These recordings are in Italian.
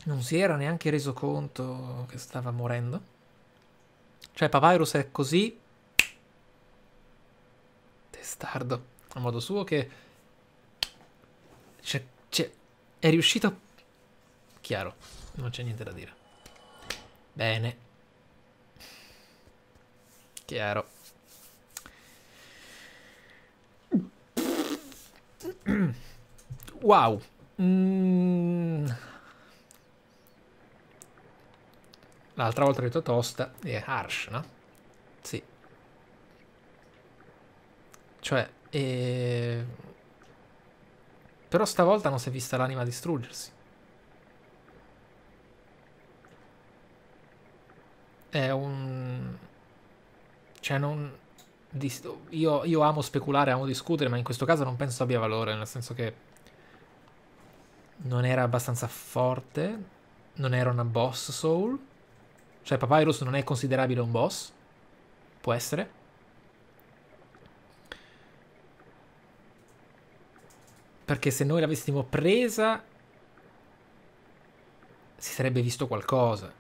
Non si era neanche reso conto che stava morendo. Cioè, Papyrus è così testardo a modo suo che è riuscito. Chiaro, non c'è niente da dire. Bene, chiaro. Wow. Mm. L'altra volta ho detto tosta e harsh, no? Sì. Cioè, però stavolta non si è vista l'anima distruggersi. È un. Cioè, non. Io amo speculare, amo discutere, ma in questo caso non penso abbia valore, nel senso che non era abbastanza forte, non era una boss soul. Cioè, Papyrus non è considerabile un boss. Può essere. Perché se noi l'avessimo presa, si sarebbe visto qualcosa.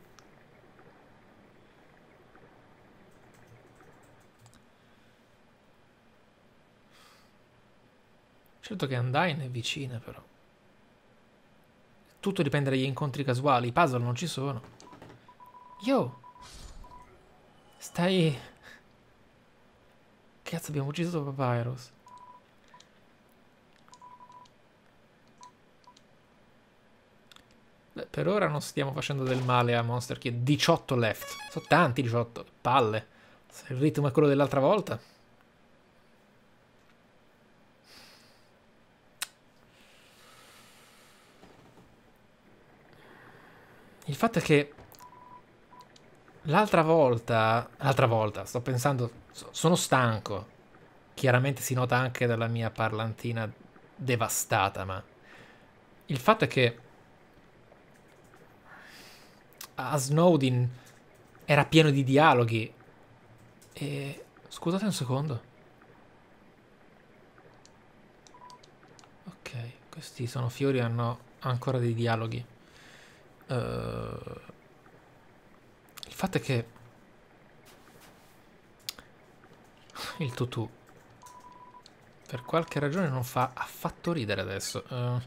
Certo che Undyne è vicina, però. Tutto dipende dagli incontri casuali. I puzzle non ci sono. Yo! Stai. Cazzo, abbiamo ucciso Papyrus. Beh, per ora non stiamo facendo del male a Monster Kid. 18 left. Sono tanti 18. Palle. Se il ritmo è quello dell'altra volta. Il fatto è che l'altra volta, sto pensando, sono stanco. Chiaramente si nota anche dalla mia parlantina devastata, ma il fatto è che a Snowdin era pieno di dialoghi e. Scusate un secondo. Ok, questi sono fiori e hanno ancora dei dialoghi. Il fatto è che il tutù per qualche ragione non fa affatto ridere adesso.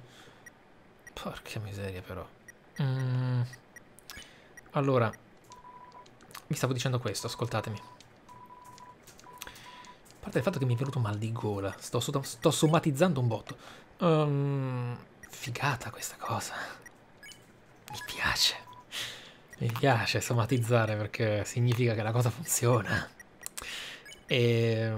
Porca miseria però. Mm, allora, vi stavo dicendo questo, ascoltatemi. A parte il fatto che mi è venuto mal di gola, sto somatizzando un botto. Figata questa cosa. Mi piace. Mi piace somatizzare perché significa che la cosa funziona. E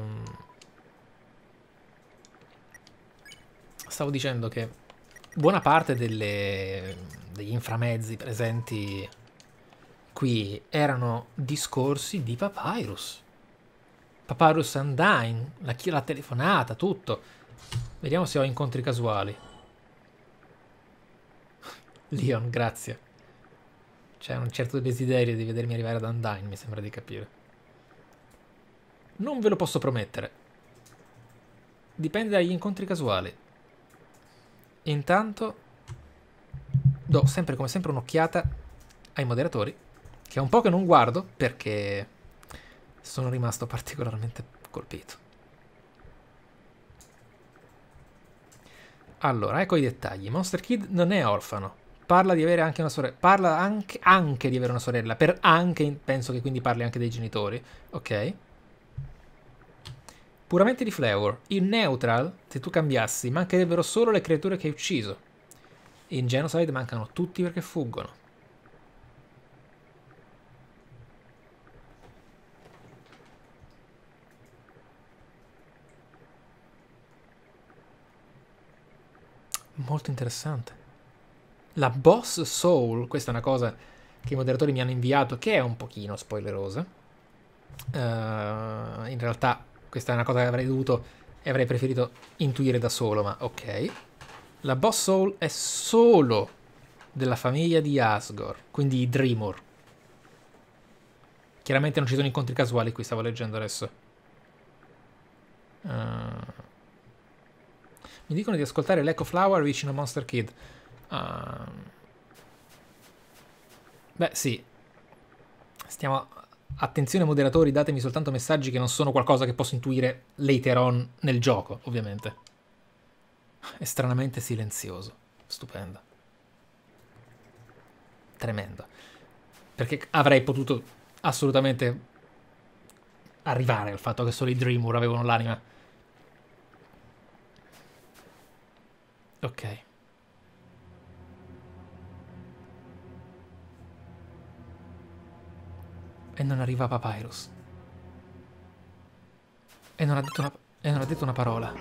stavo dicendo che buona parte degli inframezzi presenti qui erano discorsi di Papyrus. Papyrus Undyne, la telefonata, tutto. Vediamo se ho incontri casuali. Leon, grazie. C'è un certo desiderio di vedermi arrivare ad Undyne, mi sembra di capire. Non ve lo posso promettere. Dipende dagli incontri casuali. Intanto do sempre come sempre un'occhiata ai moderatori, che è un po' che non guardo perché sono rimasto particolarmente colpito. Allora, ecco i dettagli. Monster Kid non è orfano. Parla di avere anche una sorella. Parla anche di avere una sorella. Per anche, penso che quindi parli anche dei genitori. Ok. Puramente di flavor. In neutral, se tu cambiassi, mancherebbero solo le creature che hai ucciso. In genocide mancano tutti perché fuggono. Molto interessante. La boss soul, questa è una cosa che i moderatori mi hanno inviato, che è un pochino spoilerosa. In realtà questa è una cosa che avrei dovuto e avrei preferito intuire da solo, ma ok. La boss soul è solo della famiglia di Asgore, quindi i Dreamor. Chiaramente non ci sono incontri casuali qui, stavo leggendo adesso. Mi dicono di ascoltare l'Echo Flower vicino a Monster Kid. Beh, sì. Stiamo... Attenzione moderatori, datemi soltanto messaggi che non sono qualcosa che posso intuire later on nel gioco, ovviamente. È stranamente silenzioso. Stupendo. Tremendo. Perché avrei potuto assolutamente arrivare al fatto che solo i Dreamur avevano l'anima. Ok. E non arriva Papyrus. E non ha detto una parola.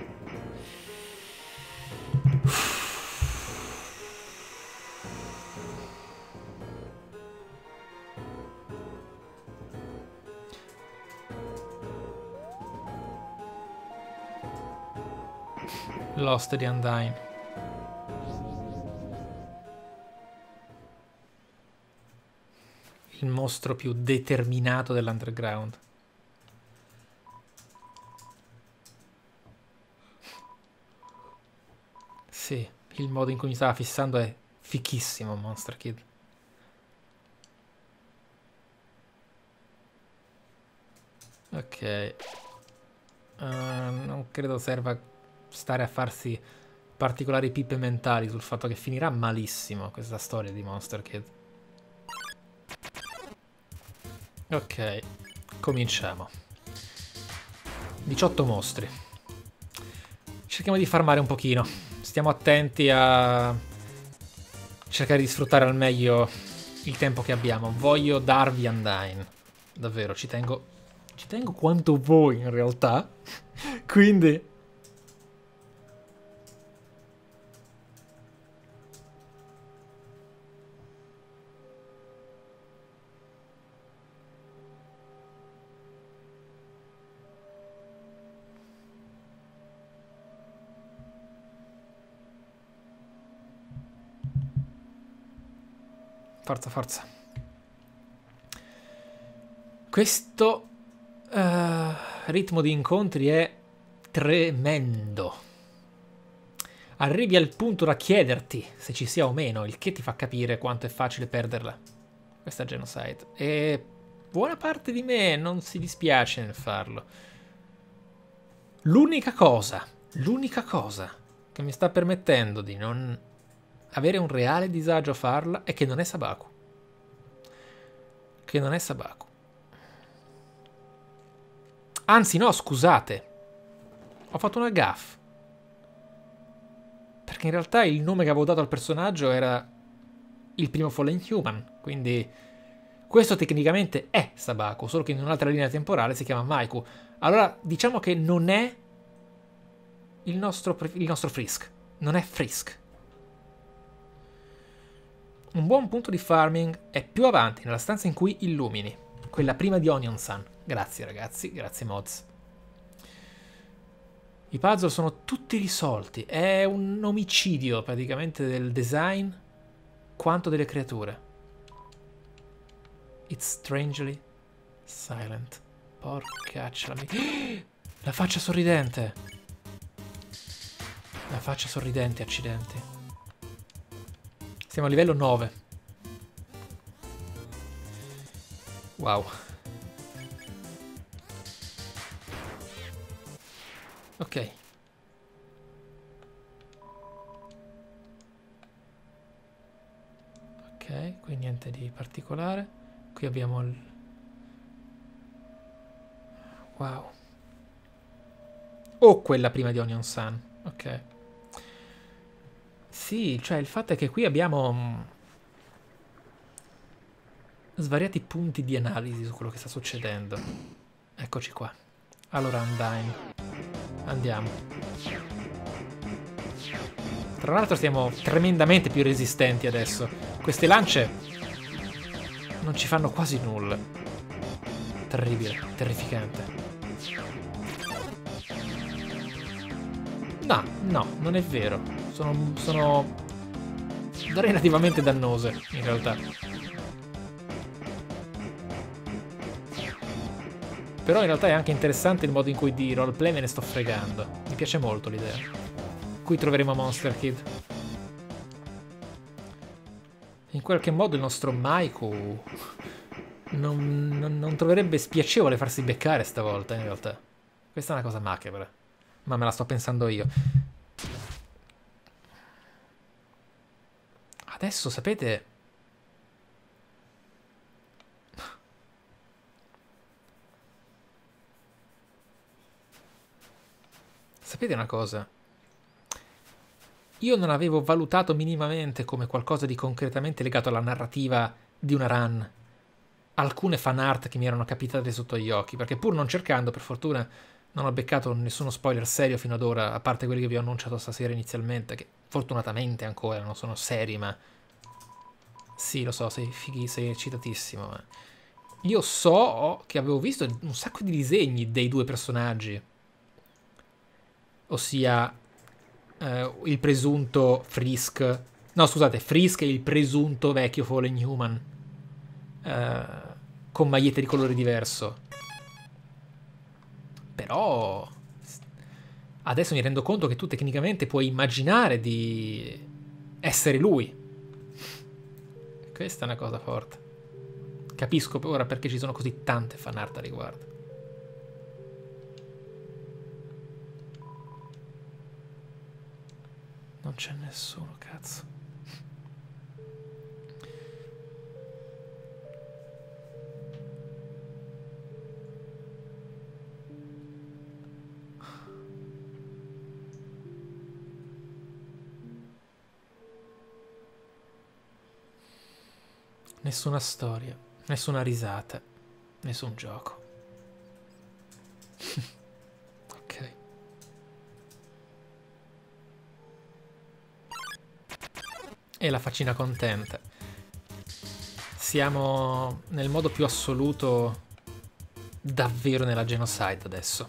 Lost di Undyne. Il mostro più determinato dell'underground. Sì, il modo in cui mi stava fissando è fichissimo, Monster Kid. Ok. Non credo serva stare a farsi particolari pippe mentali sul fatto che finirà malissimo questa storia di Monster Kid. Ok, cominciamo. 18 mostri. Cerchiamo di farmare un pochino. Stiamo attenti a cercare di sfruttare al meglio il tempo che abbiamo. Voglio darvi Undyne. Davvero, ci tengo. Ci tengo quanto voi in realtà. Quindi... Forza, forza. Questo ritmo di incontri è tremendo. Arrivi al punto da chiederti se ci sia o meno, il che ti fa capire quanto è facile perderla. Questa Genocide. E buona parte di me non si dispiace nel farlo. L'unica cosa che mi sta permettendo di non avere un reale disagio a farla è che non è Sabaku. Che non è Sabaku. Anzi no, scusate. Ho fatto una gaffe. Perché in realtà il nome che avevo dato al personaggio era il primo Fallen Human. Quindi questo tecnicamente è Sabaku, solo che in un'altra linea temporale si chiama Maiku. Allora diciamo che non è il nostro Frisk. Non è Frisk. Un buon punto di farming è più avanti, nella stanza in cui illumini. Quella prima di Onion Sun. Grazie ragazzi, grazie mods. I puzzle sono tutti risolti. È un omicidio praticamente del design quanto delle creature. It's strangely silent. Porcaccia la faccia sorridente. La faccia sorridente, accidenti. Siamo a livello 9. Wow. Ok. Ok, qui niente di particolare. Qui abbiamo il... Wow. Oh, quella prima di Onion Sun. Ok. Sì, cioè il fatto è che qui abbiamo svariati punti di analisi su quello che sta succedendo. Eccoci qua. Allora, Undyne. Andiamo. Tra l'altro siamo tremendamente più resistenti adesso. Queste lance non ci fanno quasi nulla. Terribile, terrificante. No, no, non è vero. Sono relativamente dannose, in realtà. Però in realtà è anche interessante il modo in cui di roleplay me ne sto fregando. Mi piace molto l'idea. Qui troveremo Monster Kid. In qualche modo il nostro Maiku non troverebbe spiacevole farsi beccare stavolta, in realtà. Questa è una cosa macabra. Ma me la sto pensando io. Adesso, sapete... Sapete una cosa? Io non avevo valutato minimamente come qualcosa di concretamente legato alla narrativa di una run alcune fan art che mi erano capitate sotto gli occhi, perché pur non cercando, per fortuna, non ho beccato nessuno spoiler serio fino ad ora, a parte quelli che vi ho annunciato stasera inizialmente, che fortunatamente ancora non sono seri, ma... Sì, lo so, sei eccitatissimo, ma... Io so che avevo visto un sacco di disegni dei due personaggi, ossia il presunto Frisk... No, scusate, Frisk e il presunto vecchio Fallen Human, con magliette di colore diverso. Però adesso mi rendo conto che tu tecnicamente puoi immaginare di essere lui. Questa è una cosa forte. Capisco ora perché ci sono così tante fan art a riguardo. Non c'è nessuno, cazzo. Nessuna storia, nessuna risata, nessun gioco. Ok. E la faccina contenta. Siamo nel modo più assoluto davvero nella genocide adesso.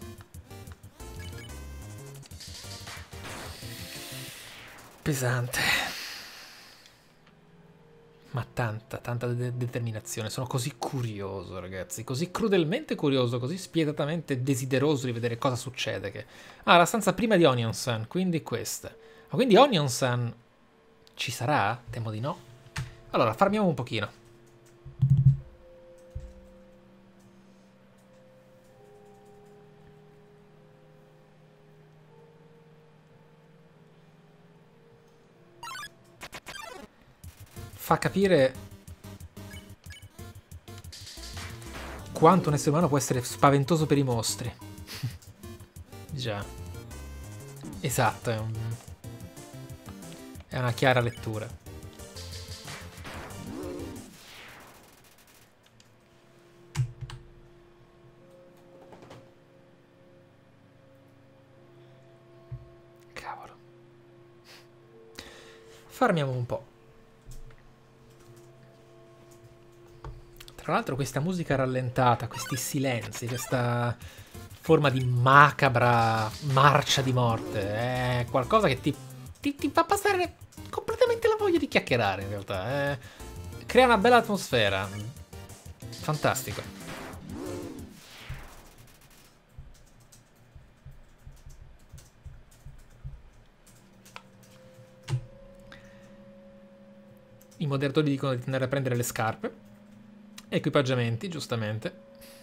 Pesante. Ma tanta determinazione. Sono così curioso, ragazzi. Così crudelmente curioso, così spietatamente desideroso di vedere cosa succede. Che... Ah, la stanza prima di Onion Sun, quindi questa. Ma quindi Onion Sun ci sarà? Temo di no. Allora, farmiamo un pochino. Fa capire quanto un essere umano può essere spaventoso per i mostri. Già. Esatto, è una chiara lettura. Cavolo. Farmiamo un po'. Tra l'altro questa musica rallentata, questi silenzi, questa forma di macabra marcia di morte è qualcosa che ti fa passare completamente la voglia di chiacchierare in realtà. Crea una bella atmosfera. Fantastico. I moderatori dicono di andare a prendere le scarpe. Equipaggiamenti, giustamente.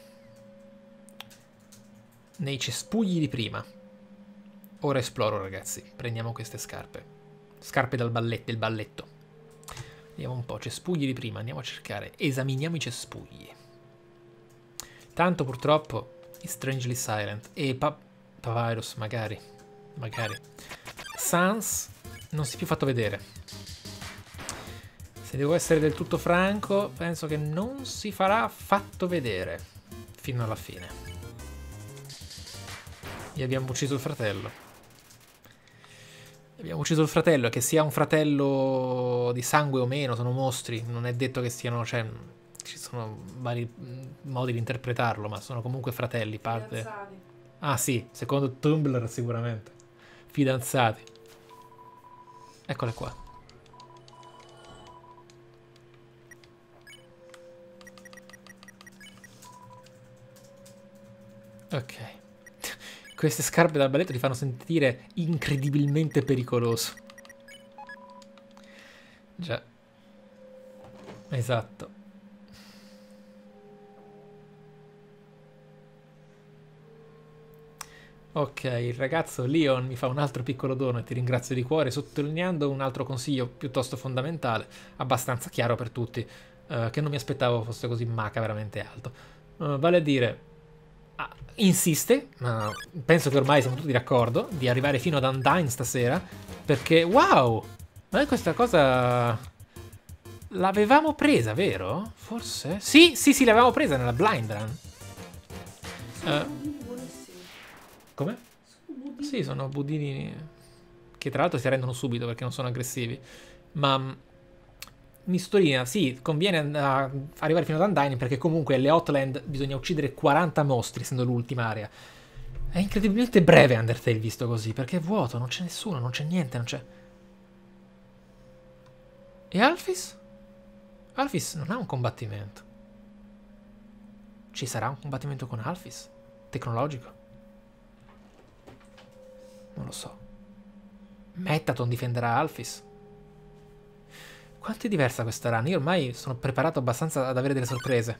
Nei cespugli di prima. Ora esploro, ragazzi. Prendiamo queste scarpe. Scarpe del balletto. Vediamo un po'. Cespugli di prima. Andiamo a cercare. Esaminiamo i cespugli. Tanto, purtroppo, è Strangely Silent. E Papyrus, magari. Magari. Sans non si è più fatto vedere. Se devo essere del tutto franco, penso che non si farà affatto vedere fino alla fine. Gli abbiamo ucciso il fratello. Abbiamo ucciso il fratello, e che sia un fratello di sangue o meno, sono mostri, non è detto che siano, cioè, ci sono vari modi di interpretarlo, ma sono comunque fratelli, parte... Fidanzati. Ah sì, secondo Tumblr sicuramente. Fidanzati. Eccole qua. Ok. Queste scarpe da balletto ti fanno sentire incredibilmente pericoloso. Già. Esatto. Ok, il ragazzo Leon mi fa un altro piccolo dono e ti ringrazio di cuore, sottolineando un altro consiglio piuttosto fondamentale, abbastanza chiaro per tutti, che non mi aspettavo fosse così macabramente alto. Vale a dire, insiste, ma penso che ormai siamo tutti d'accordo, di arrivare fino ad Undyne stasera, perché wow! Noi questa cosa l'avevamo presa, vero? Forse? Sì, sì, sì, l'avevamo presa nella blind run. Come? Sì, sono budini che tra l'altro si arrendono subito perché non sono aggressivi. Ma mi sottolinea, sì, conviene arrivare fino ad Undyne perché comunque alle Hotland bisogna uccidere 40 mostri, essendo l'ultima area. È incredibilmente breve Undertale visto così, perché è vuoto, non c'è nessuno, non c'è niente, non c'è... E Alphys? Alphys non ha un combattimento. Ci sarà un combattimento con Alphys? Tecnologico? Non lo so. Mettaton difenderà Alphys? Quanto è diversa questa run? Io ormai sono preparato abbastanza ad avere delle sorprese.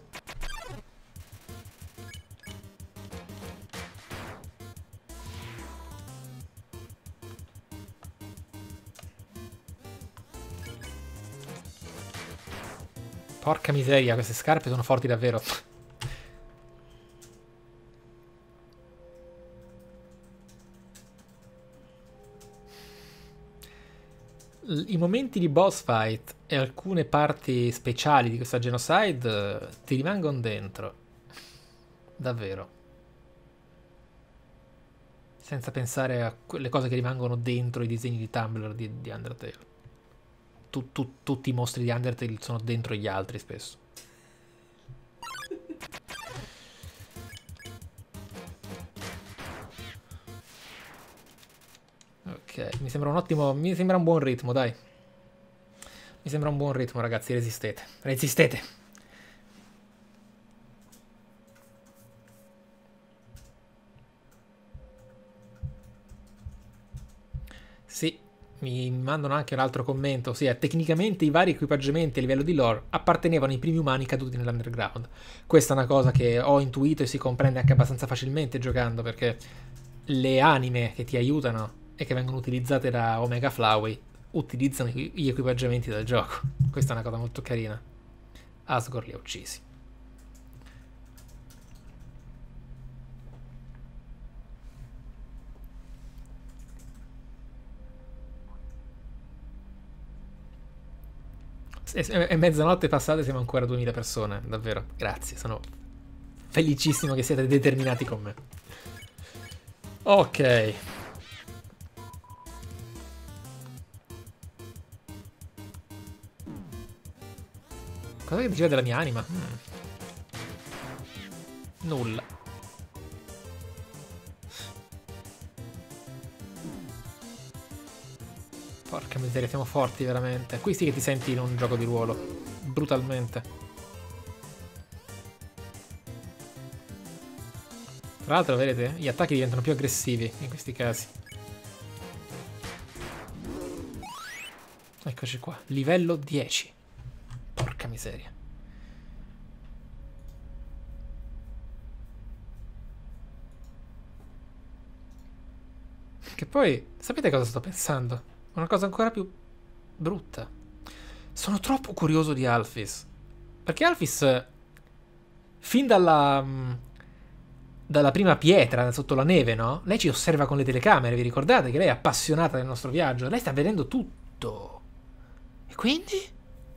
Porca miseria, queste scarpe sono forti davvero. I momenti di boss fight e alcune parti speciali di questa Genocide ti rimangono dentro. Davvero. Senza pensare a quelle cose che rimangono dentro i disegni di Tumblr di Undertale. Tutti i mostri di Undertale sono dentro gli altri spesso. Ok, mi sembra un ottimo... mi sembra un buon ritmo, dai. Mi sembra un buon ritmo, ragazzi, resistete. Resistete! Sì, mi mandano anche un altro commento. Sì, tecnicamente i vari equipaggiamenti a livello di lore appartenevano ai primi umani caduti nell'underground. Questa è una cosa che ho intuito e si comprende anche abbastanza facilmente giocando, perché le anime che ti aiutano e che vengono utilizzate da Omega Flowey utilizzano gli equipaggiamenti del gioco. Questa è una cosa molto carina. Asgore li ha uccisi. È mezzanotte passata e siamo ancora 2000 persone, davvero. Grazie, sono felicissimo che siete determinati con me. Ok. Cosa che diceva della mia anima? Nulla. Porca miseria, siamo forti veramente. Qui sì che ti senti in un gioco di ruolo. Brutalmente. Tra l'altro, vedete, gli attacchi diventano più aggressivi in questi casi. Eccoci qua. Livello 10. Porca miseria. Che poi, sapete cosa sto pensando? Una cosa ancora più brutta. Sono troppo curioso di Alphys. Perché Alphys, fin dalla prima pietra sotto la neve, no? Lei ci osserva con le telecamere, vi ricordate che lei è appassionata del nostro viaggio? Lei sta vedendo tutto. E quindi?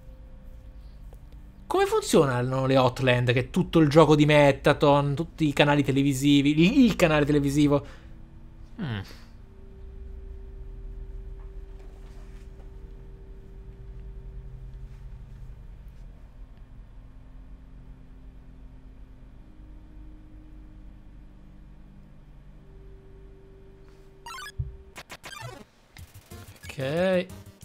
Come funzionano le Hotland? Che è tutto il gioco di Mettaton, tutti i canali televisivi, il canale televisivo. Ok.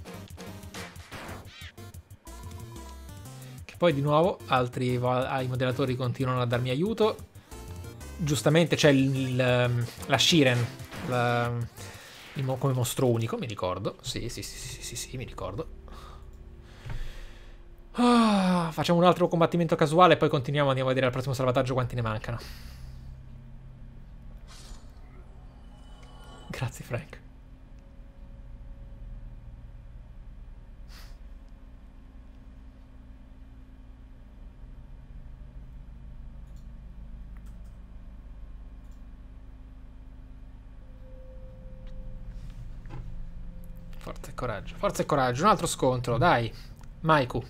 Che poi di nuovo i moderatori continuano a darmi aiuto. Giustamente c'è la Shiren come mostro unico, mi ricordo. Sì, mi ricordo. facciamo un altro combattimento casuale e poi continuiamo, andiamo a vedere al prossimo salvataggio quanti ne mancano. Grazie Frank. Forza e coraggio, forza e coraggio. Un altro scontro, dai. Maiku.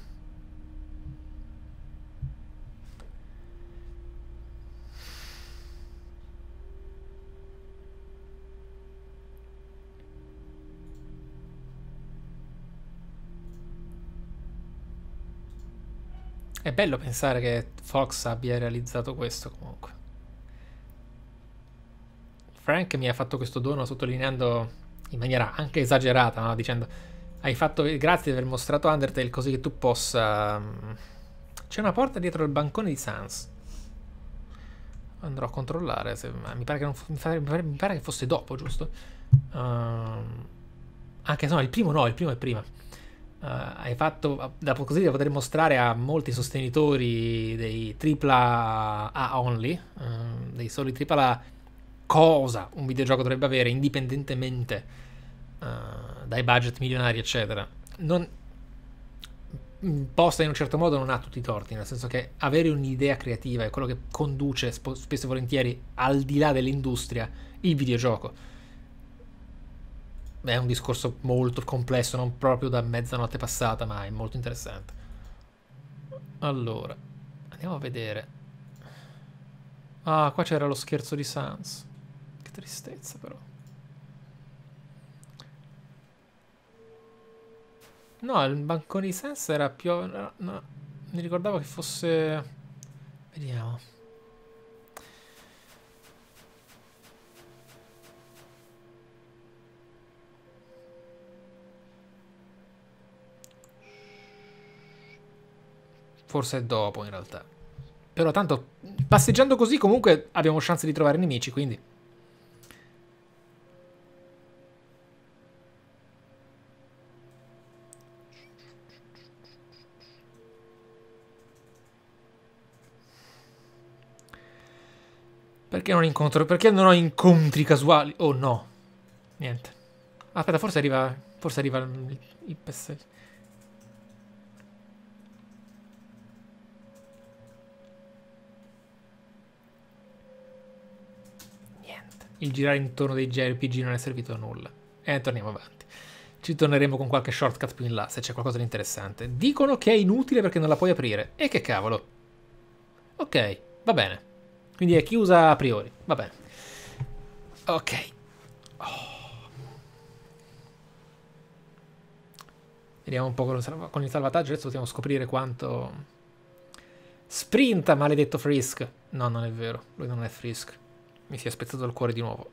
È bello pensare che Fox abbia realizzato questo comunque. Frank mi ha fatto questo dono sottolineando in maniera anche esagerata, no? Dicendo hai fatto grazie di aver mostrato Undertale così che tu possa... C'è una porta dietro il bancone di Sans. Andrò a controllare se... mi pare che non mi pare che fosse dopo, giusto? Anche se no, il primo no, il primo è prima. Hai fatto così da poter mostrare a molti sostenitori dei AAA only, dei soli AAA, cosa un videogioco dovrebbe avere indipendentemente dai budget milionari eccetera. Non posta in un certo modo non ha tutti i torti, nel senso che avere un'idea creativa è quello che conduce spesso e volentieri al di là dell'industria il videogioco. È un discorso molto complesso, non proprio da mezzanotte passata, ma è molto interessante. Allora, andiamo a vedere. Ah, qua c'era lo scherzo di Sans. Che tristezza però. No, il bancone di Sans era più... no, mi ricordavo che fosse... Vediamo. Forse è dopo in realtà. Però tanto passeggiando così comunque abbiamo chance di trovare nemici, quindi... Perché non incontro? Perché non ho incontri casuali? Oh no. Niente. Aspetta, forse arriva... Forse arriva il PS... Il girare intorno dei JRPG non è servito a nulla. E torniamo avanti. Ci torneremo con qualche shortcut più in là, se c'è qualcosa di interessante. Dicono che è inutile perché non la puoi aprire. E che cavolo. Ok, va bene. Quindi è chiusa a priori. Va bene. Ok. Oh. Vediamo un po' con il salvataggio. Adesso possiamo scoprire quanto... Sprinta, maledetto Frisk. No, non è vero. Lui non è Frisk. Mi si è spezzato il cuore di nuovo.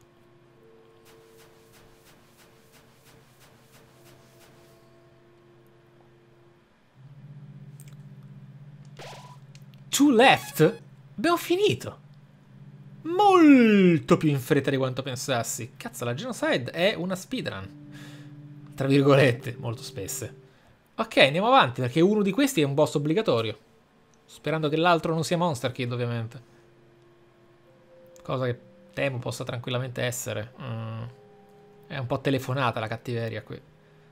Two left? Abbiamo finito. Molto più in fretta di quanto pensassi. Cazzo, la Genocide è una speedrun. Tra virgolette, molto spesse. Ok, andiamo avanti, perché uno di questi è un boss obbligatorio. Sperando che l'altro non sia Monster Kid, ovviamente. Cosa che temo possa tranquillamente essere. È un po' telefonata la cattiveria qui.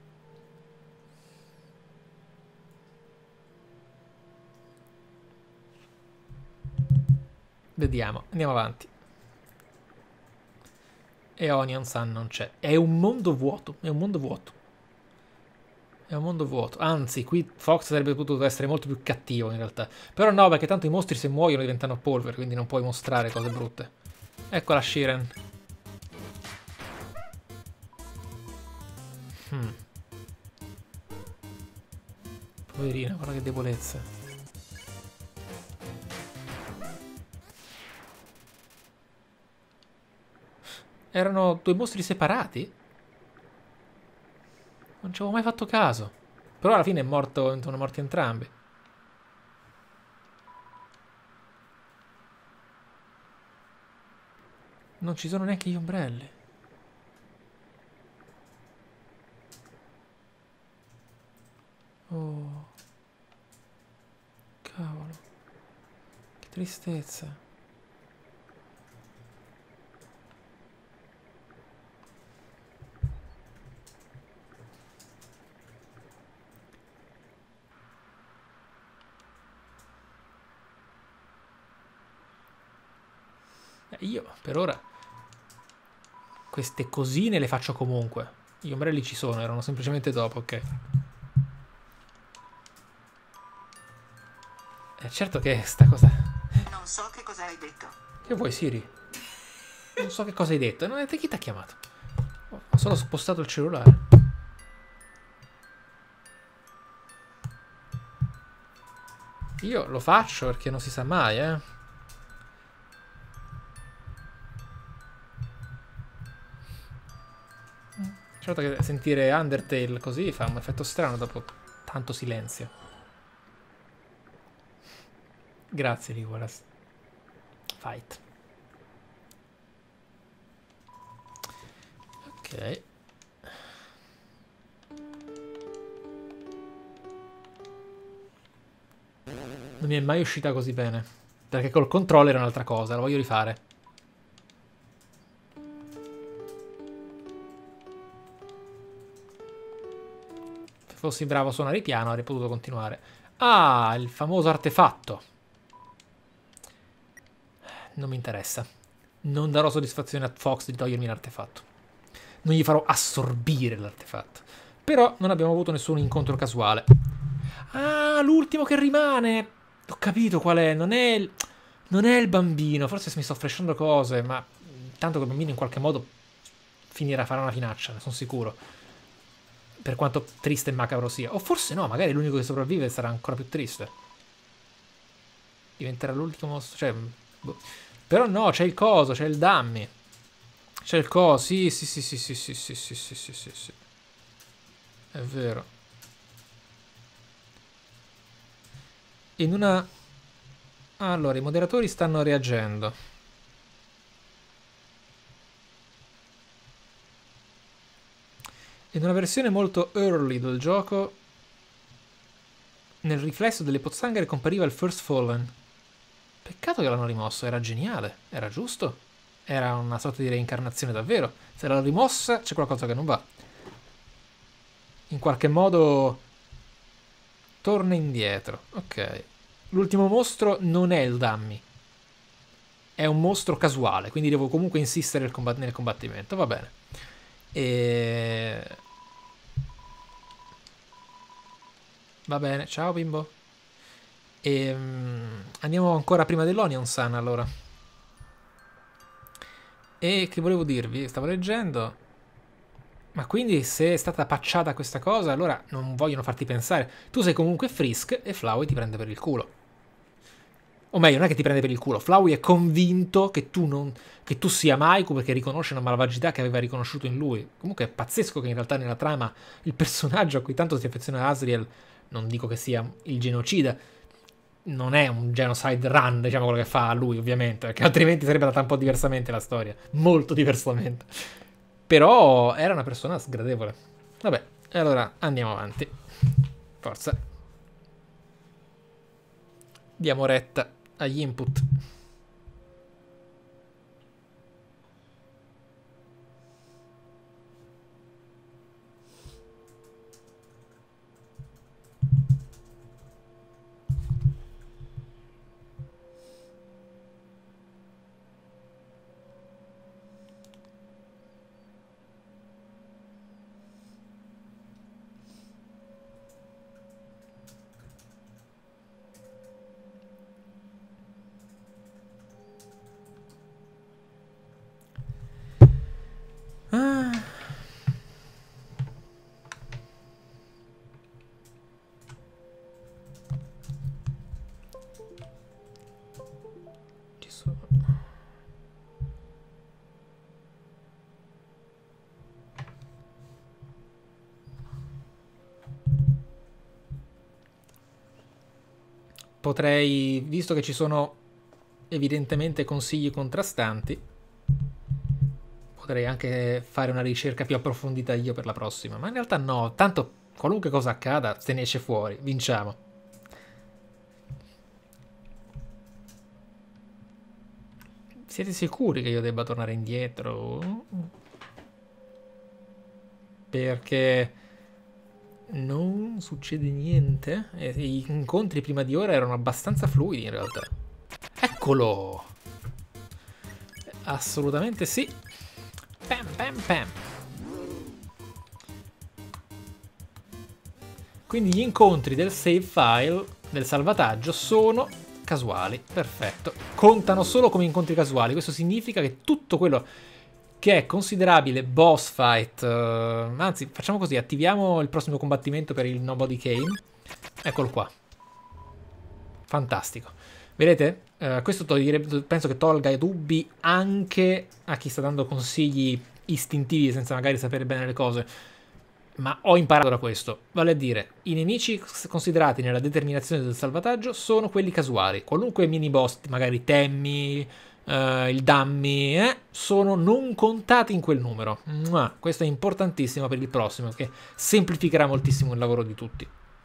Vediamo, andiamo avanti. E Onion Sun non c'è. È un mondo vuoto, è un mondo vuoto. È un mondo vuoto. Anzi, qui Fox sarebbe potuto essere molto più cattivo in realtà. Però no, perché tanto i mostri se muoiono diventano polvere, quindi non puoi mostrare cose brutte. Eccola Shiren. Poverina, guarda che debolezza. Erano due mostri separati? Non ci avevo mai fatto caso. Però alla fine sono morti entrambi. Non ci sono neanche gli ombrelli. Oh. tristezza. Io per ora queste cosine le faccio comunque. Gli ombrelli ci sono, erano semplicemente dopo, ok. Certo che sta cosa... Non so che cosa hai detto. Che vuoi, Siri? Non so che cosa hai detto. Chi ti ha chiamato? Ho solo spostato il cellulare. Io lo faccio perché non si sa mai, eh. Certo che sentire Undertale così fa un effetto strano dopo tanto silenzio. Grazie, Nicolas. Fight. Ok. Non mi è mai uscita così bene. Perché col controller è un'altra cosa, la voglio rifare. Se fossi bravo a suonare il piano avrei potuto continuare. Ah, il famoso artefatto. Non mi interessa. Non darò soddisfazione a Fox di togliermi l'artefatto. Non gli farò assorbire l'artefatto. Però non abbiamo avuto nessun incontro casuale. Ah, l'ultimo che rimane. Ho capito qual è. Non è il bambino. Forse mi sto fresciando cose, ma tanto che il bambino in qualche modo finirà a fare una finaccia, ne sono sicuro. Per quanto triste e macabro sia. O forse no, magari l'unico che sopravvive e sarà ancora più triste. Diventerà l'ultimo mostro. Cioè, boh. Però no, c'è il coso, c'è il dummy. C'è il coso. Sì, sì, sì, sì, sì, sì, sì, sì, sì, sì, sì, sì. È vero. In una... Allora, i moderatori stanno reagendo. In una versione molto early del gioco, nel riflesso delle pozzanghere compariva il First Fallen. Peccato che l'hanno rimosso, era geniale, era giusto. Era una sorta di reincarnazione davvero. Se l'hanno rimossa c'è qualcosa che non va. In qualche modo torna indietro. Ok. L'ultimo mostro non è il dummy. È un mostro casuale, quindi devo comunque insistere nel combattimento. Va bene. Va bene, ciao bimbo. Andiamo ancora prima dell'Onion Sun allora. E che volevo dirvi? Stavo leggendo. Ma quindi se è stata patchata questa cosa, allora non vogliono farti pensare. Tu sei comunque Frisk e Flowey ti prende per il culo. O meglio, non è che ti prende per il culo. Flowey è convinto che tu sia Maiku perché riconosce una malvagità che aveva riconosciuto in lui. Comunque è pazzesco che in realtà nella trama il personaggio a cui tanto si affeziona Asriel, non dico che sia il genocida, non è un genocide run, diciamo quello che fa lui ovviamente, perché altrimenti sarebbe andata un po' diversamente la storia. Molto diversamente. Però era una persona sgradevole. Vabbè, allora andiamo avanti. Forza. Diamo retta agli input. Ah. Ci sono. Potrei, visto che ci sono evidentemente consigli contrastanti, potrei anche fare una ricerca più approfondita io per la prossima. Ma in realtà no, tanto qualunque cosa accada, se ne esce fuori, vinciamo. Siete sicuri che io debba tornare indietro? Perché non succede niente. Gli incontri prima di ora erano abbastanza fluidi in realtà. Eccolo! Assolutamente sì. Pam pam pam. Quindi gli incontri del save file, del salvataggio, sono casuali. Perfetto. Contano solo come incontri casuali. Questo significa che tutto quello che è considerabile boss fight... anzi, facciamo così. Attiviamo il prossimo combattimento per il Nobody Came. Eccolo qua. Fantastico. Vedete? Questo penso che tolga i dubbi anche a chi sta dando consigli istintivi senza magari sapere bene le cose. Ma ho imparato da questo, vale a dire, i nemici considerati nella determinazione del salvataggio sono quelli casuali. Qualunque mini boss, magari Temmi, il Dummy, sono non contati in quel numero. Questo è importantissimo per il prossimo, che semplificherà moltissimo il lavoro di tutti.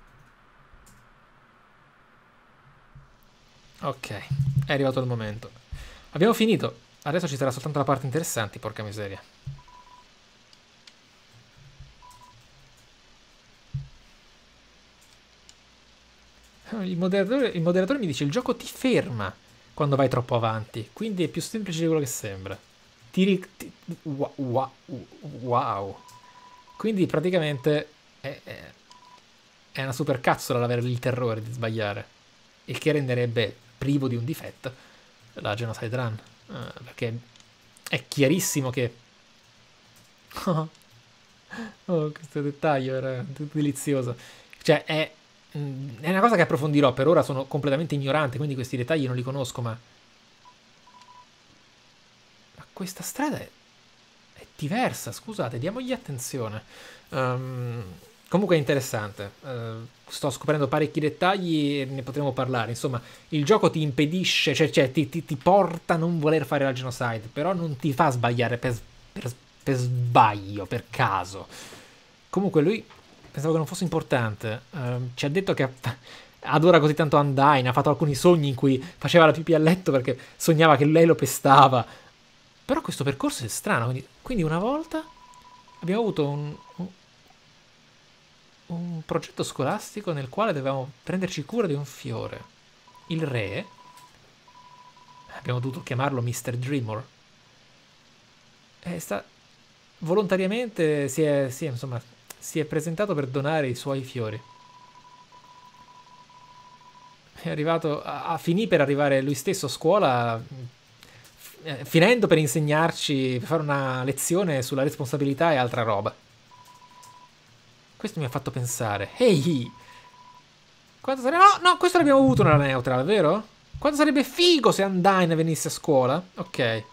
Ok, è arrivato il momento. Abbiamo finito. Adesso ci sarà soltanto la parte interessante, porca miseria. Il moderatore mi dice il gioco ti ferma quando vai troppo avanti, quindi è più semplice di quello che sembra. Wow. Quindi praticamente è una super cazzola avere il terrore di sbagliare, il che renderebbe privo di un difetto la Genocide Run, perché è chiarissimo che... Oh, questo dettaglio era delizioso. Cioè, è una cosa che approfondirò. Per ora sono completamente ignorante, quindi questi dettagli non li conosco, ma questa strada è diversa, scusate, diamogli attenzione. Comunque è interessante. Sto scoprendo parecchi dettagli e ne potremo parlare. Insomma, il gioco ti impedisce, cioè ti porta a non voler fare la genocide, però non ti fa sbagliare per sbaglio, per caso. Comunque lui pensavo che non fosse importante. Ci ha detto che adora così tanto Undyne. Ha fatto alcuni sogni in cui faceva la pipì a letto perché sognava che lei lo pestava. Però questo percorso è strano. Quindi una volta abbiamo avuto un progetto scolastico nel quale dovevamo prenderci cura di un fiore. Il re, abbiamo dovuto chiamarlo Mr. Dreamer, volontariamente si è presentato per donare i suoi fiori. È arrivato finì per arrivare lui stesso a scuola, finendo per insegnarci, per fare una lezione sulla responsabilità e altra roba. Questo mi ha fatto pensare, ehi, no, questo l'abbiamo avuto nella Neutral, vero? Quanto sarebbe figo se Undyne venisse a scuola? Ok.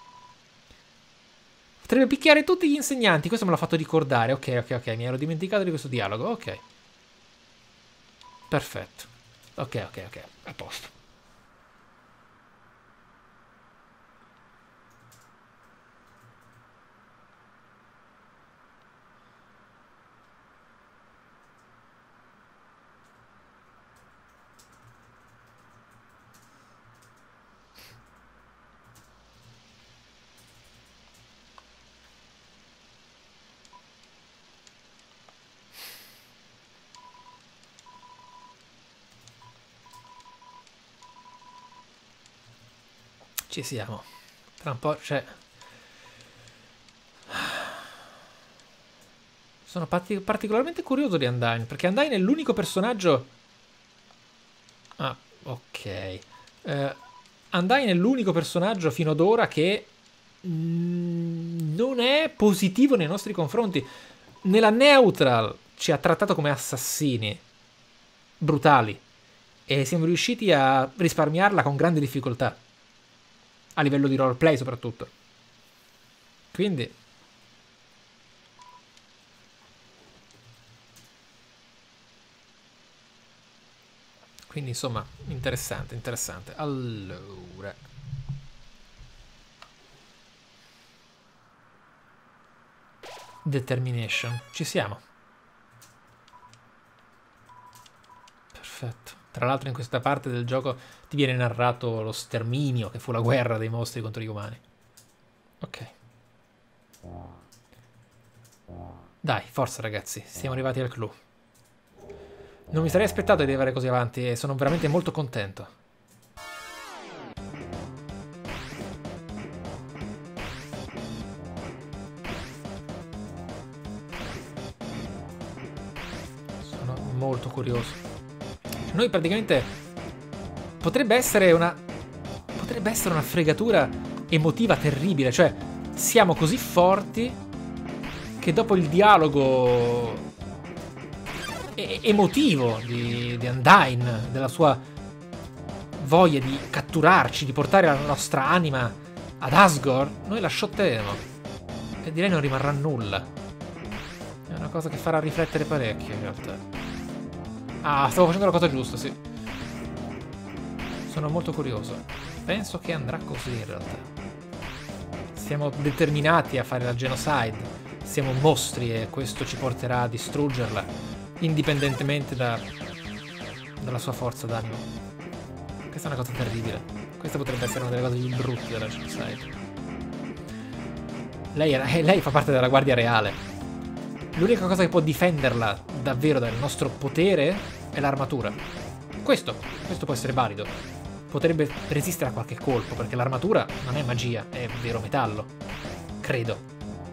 Potrebbe picchiare tutti gli insegnanti. Questo me l'ha fatto ricordare. Ok. Mi ero dimenticato di questo dialogo. Ok. Perfetto. Ok. A posto. Ci siamo. Tra un po', cioè... Sono particolarmente curioso di Undyne, perché Undyne è l'unico personaggio... Ah, ok. Undyne è l'unico personaggio fino ad ora che non è positivo nei nostri confronti. Nella Neutral ci ha trattato come assassini. Brutali. E siamo riusciti a risparmiarla con grande difficoltà. A livello di roleplay soprattutto. Quindi... insomma, interessante. Allora... Determination. Ci siamo. Perfetto. Tra l'altro in questa parte del gioco ti viene narrato lo sterminio, che fu la guerra dei mostri contro gli umani. Ok. Dai, forza ragazzi, siamo arrivati al clou. Non mi sarei aspettato di arrivare così avanti e sono veramente molto contento. Sono molto curioso. Noi praticamente potrebbe essere una fregatura emotiva terribile, cioè siamo così forti che dopo il dialogo emotivo di Undyne, della sua voglia di catturarci, di portare la nostra anima ad Asgore, noi la shotteremo e direi non rimarrà nulla. È una cosa che farà riflettere parecchio in realtà. Ah, stavo facendo la cosa giusta, sì. Sono molto curioso. Penso che andrà così in realtà. Siamo determinati a fare la genocide. Siamo mostri e questo ci porterà a distruggerla, indipendentemente dalla sua forza d'animo. Questa è una cosa terribile. Questa potrebbe essere una delle cose più brutte della genocide. Lei fa parte della guardia reale. L'unica cosa che può difenderla davvero dal nostro potere è l'armatura. Questo può essere valido. Potrebbe resistere a qualche colpo, perché l'armatura non è magia, è vero metallo. Credo.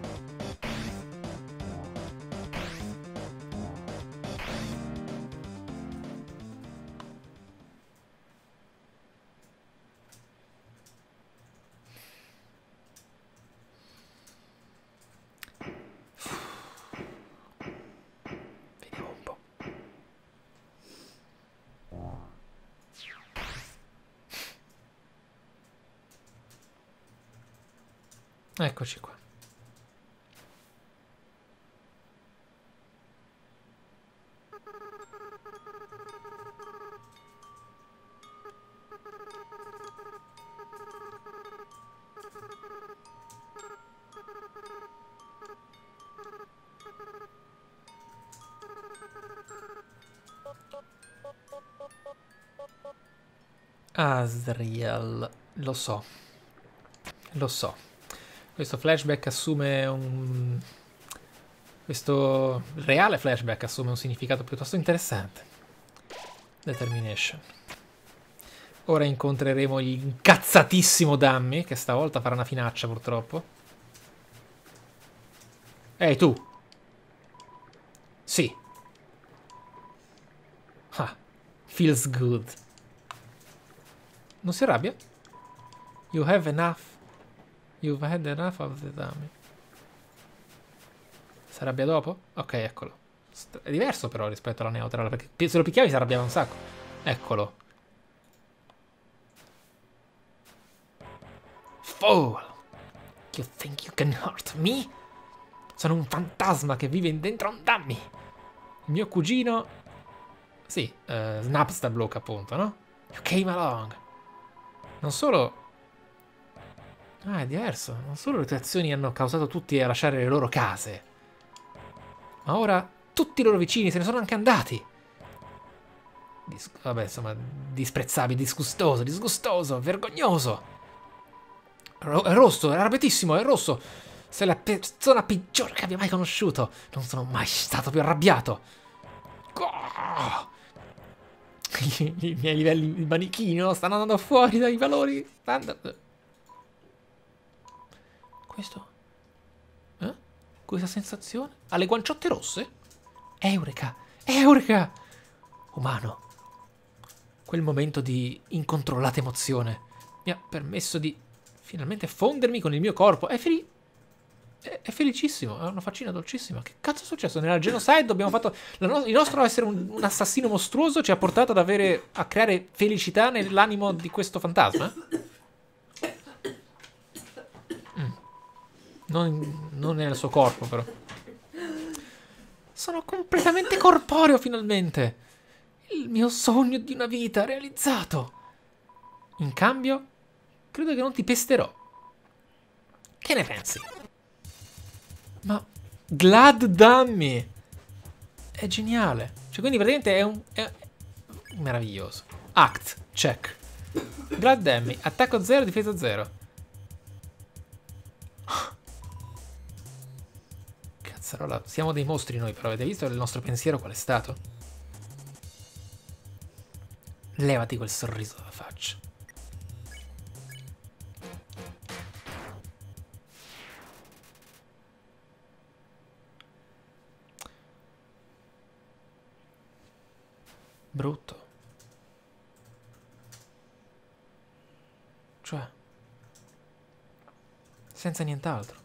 Vediamo un po'. Eccoci qua. Asriel, lo so. Lo so. Questo flashback assume un... Questo reale flashback assume un significato piuttosto interessante. Determination. Ora incontreremo l'incazzatissimo Dammi, che stavolta farà una finaccia purtroppo. Ehi tu! Sì. Ah, feels good. Non si arrabbia? You have enough. You've had enough of the Dammi. Si arrabbia dopo? Ok, eccolo. È diverso però rispetto alla neutrale, perché se lo picchiavi si arrabbiava un sacco. Eccolo. Fool! You think you can hurt me? Sono un fantasma che vive dentro un dummy. Il mio cugino... Sì, Snapstablook appunto, no? You came along. Non solo... Ah, è diverso. Non solo le tue azioni hanno causato tutti a lasciare le loro case, ma ora tutti i loro vicini se ne sono anche andati. Vabbè, insomma, disprezzabile, disgustoso, vergognoso. È rosso, è arrabbiatissimo, è rosso. Sei la persona peggiore che abbia mai conosciuto. Non sono mai stato più arrabbiato. Oh! I miei livelli di manichino stanno andando fuori dai valori standard. Questo? Questa sensazione? Ha le guanciotte rosse? Eureka! Eureka! Umano. Quel momento di incontrollata emozione mi ha permesso di finalmente fondermi con il mio corpo. È felicissimo, è una faccina dolcissima. Che cazzo è successo? Nella genocide abbiamo fatto... il nostro essere un assassino mostruoso ci ha portato a creare felicità nell'animo di questo fantasma? Non nel suo corpo, però. Sono completamente corporeo, finalmente. Il mio sogno di una vita realizzato. In cambio, credo che non ti pesterò. Che ne pensi? Ma Glad Dummy è geniale. Cioè, quindi praticamente è Meraviglioso. Act, check. Glad Demi, attacco 0, difesa 0. Cazzarola, siamo dei mostri noi, però avete visto il nostro pensiero qual è stato? Levati quel sorriso dalla faccia. Brutto. Cioè, senza nient'altro.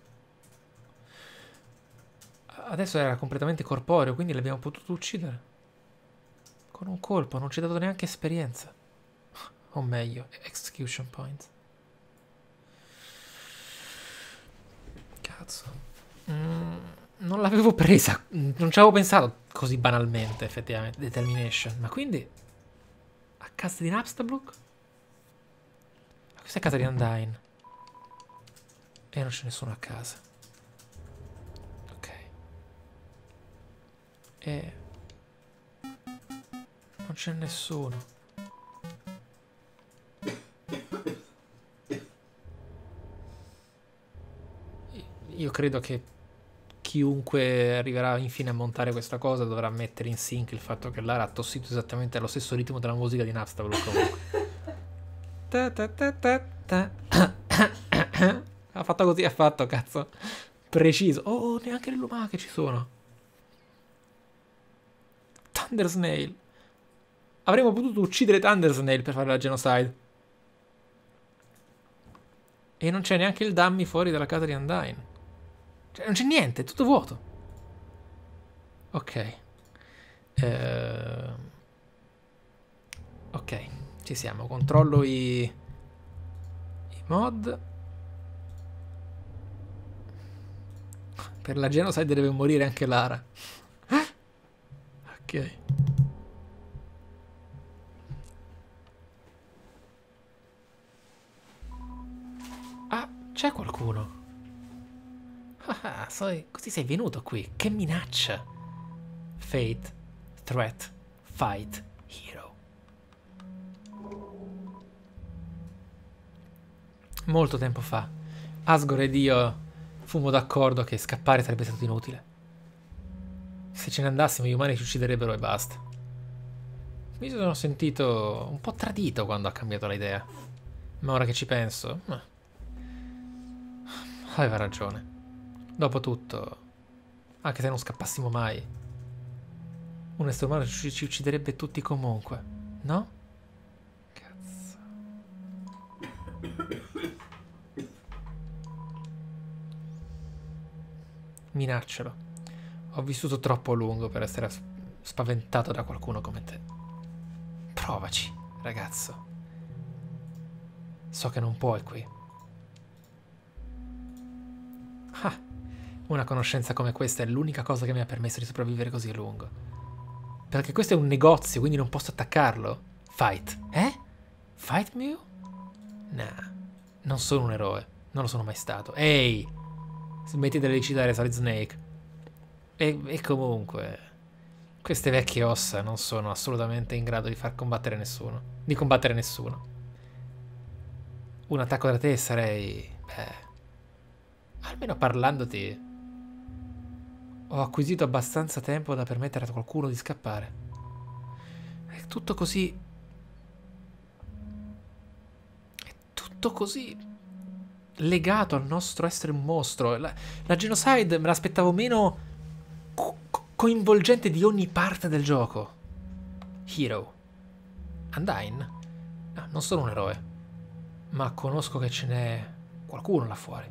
Adesso era completamente corporeo, quindi l'abbiamo potuto uccidere. Con un colpo, non ci ha dato neanche esperienza. O meglio, execution point. Cazzo. Non l'avevo presa. Non ci avevo pensato così banalmente, effettivamente. Determination. Ma quindi... a casa di Napstablook? Questa è casa di Undyne. E non c'è nessuno a casa. Ok. E... non c'è nessuno. Io credo che chiunque arriverà infine a montare questa cosa dovrà mettere in sync il fatto che Lara ha tossito esattamente allo stesso ritmo della musica di Napstablook comunque. Ha fatto così, ha fatto, cazzo. Preciso. Oh, neanche le lumache ci sono. Thunder Snail. Avremmo potuto uccidere Thunder Snail per fare la genocide. E non c'è neanche il dummy fuori dalla casa di Undyne. Cioè, non c'è niente, è tutto vuoto. Ok. Ok, ci siamo. Controllo i mod. Per la genocide deve morire anche Lara. Ok. Ah, c'è qualcuno. Ah, così sei venuto qui. Che minaccia. Fate, threat, fight, hero. Molto tempo fa, Asgore ed io fummo d'accordo che scappare sarebbe stato inutile. Se ce ne andassimo, gli umani ci ucciderebbero e basta. Mi sono sentito un po' tradito quando ha cambiato l'idea. Ma ora che ci penso, aveva ragione. Dopotutto, anche se non scappassimo mai, un essere umano ci ucciderebbe tutti comunque, no? Cazzo. Minaccialo. Ho vissuto troppo a lungo per essere spaventato da qualcuno come te. Provaci, ragazzo. So che non puoi qui. Ah, una conoscenza come questa è l'unica cosa che mi ha permesso di sopravvivere così a lungo. Perché questo è un negozio, quindi non posso attaccarlo. Fight. Eh? Fight Mew? Nah, non sono un eroe. Non lo sono mai stato. Ehi! Smettete di citare Solid Snake. E comunque, queste vecchie ossa non sono assolutamente in grado di far combattere nessuno. Di combattere nessuno. Un attacco da te sarei... beh... almeno parlandoti... ho acquisito abbastanza tempo da permettere a qualcuno di scappare. È tutto così... è tutto così... legato al nostro essere un mostro. La genocide me l'aspettavo meno... coinvolgente di ogni parte del gioco. Hero. Undyne? No, non sono un eroe. Ma conosco che ce n'è qualcuno là fuori.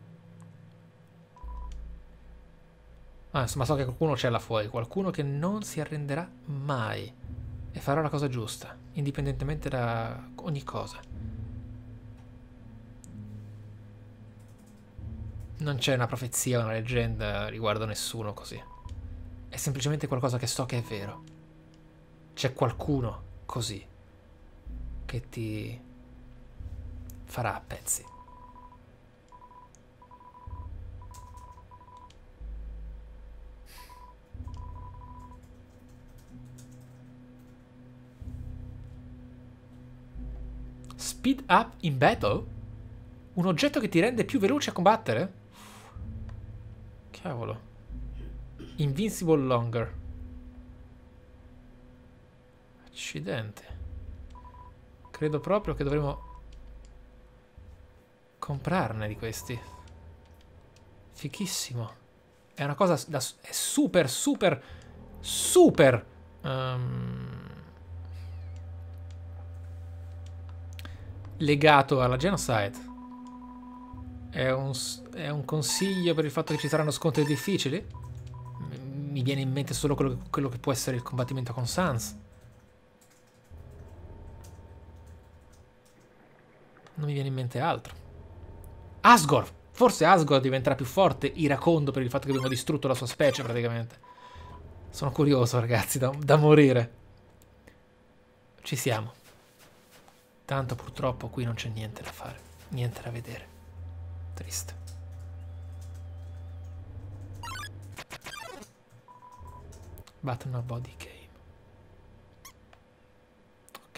Ah, insomma, so che qualcuno c'è là fuori. Qualcuno che non si arrenderà mai. E farà la cosa giusta, indipendentemente da ogni cosa. Non c'è una profezia o una leggenda riguardo nessuno così. È semplicemente qualcosa che so che è vero. C'è qualcuno così che ti farà a pezzi. Speed up in battle? Un oggetto che ti rende più veloce a combattere? Cavolo. Invincible longer. Accidente. Credo proprio che dovremo comprarne di questi. Fichissimo. È una cosa è super, super, super legato alla Genocide. È un consiglio per il fatto che ci saranno scontri difficili? Mi viene in mente solo quello che può essere il combattimento con Sans. Non mi viene in mente altro. Asgore! Forse Asgore diventerà più forte, iracondo per il fatto che abbiamo distrutto la sua specie praticamente. Sono curioso, ragazzi, da morire. Ci siamo. Tanto purtroppo qui non c'è niente da fare. Niente da vedere. Triste. Battle of Body Game. Ok.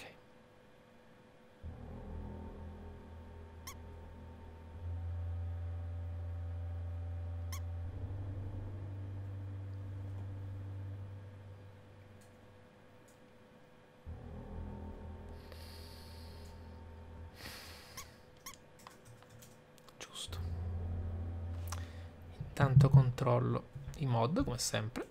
Giusto. Intanto controllo i mod come sempre.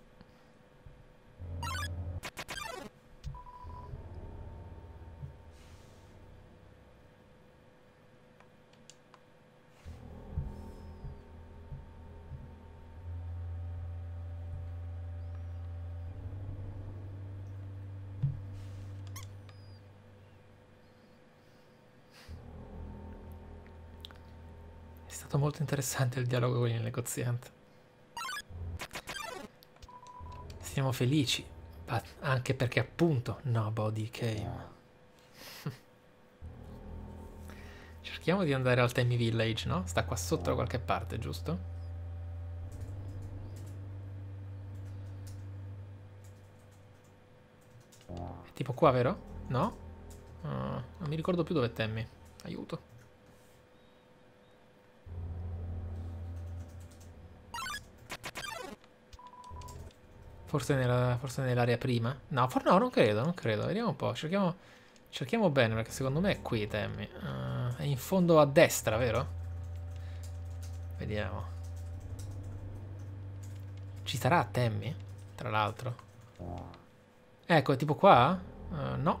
È stato molto interessante il dialogo con il negoziante. Siamo felici, anche perché appunto nobody came. Cerchiamo di andare al Temi Village, no? Sta qua sotto da qualche parte, giusto? È tipo qua, vero? No? Non mi ricordo più dove è Temi. Aiuto. Forse nell'area prima? No, no, non credo. Vediamo un po'. Cerchiamo bene, perché secondo me è qui, Temi. È in fondo a destra, vero? Vediamo. Ci sarà Temi, tra l'altro. Ecco, è tipo qua? No.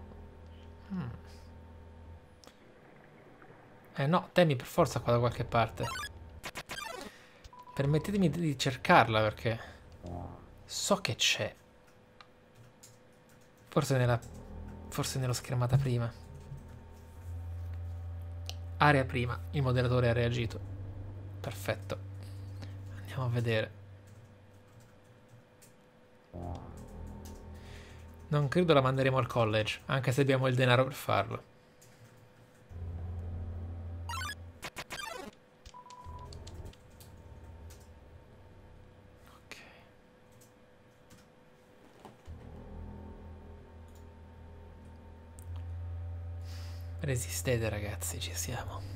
No, Temi per forza qua da qualche parte. Permettetemi di cercarla, perché so che c'è. Forse nello schermata prima. Area prima. Il moderatore ha reagito. Perfetto. Andiamo a vedere. Non credo la manderemo al college, anche se abbiamo il denaro per farlo. Ok. Resistete, ragazzi, ci siamo.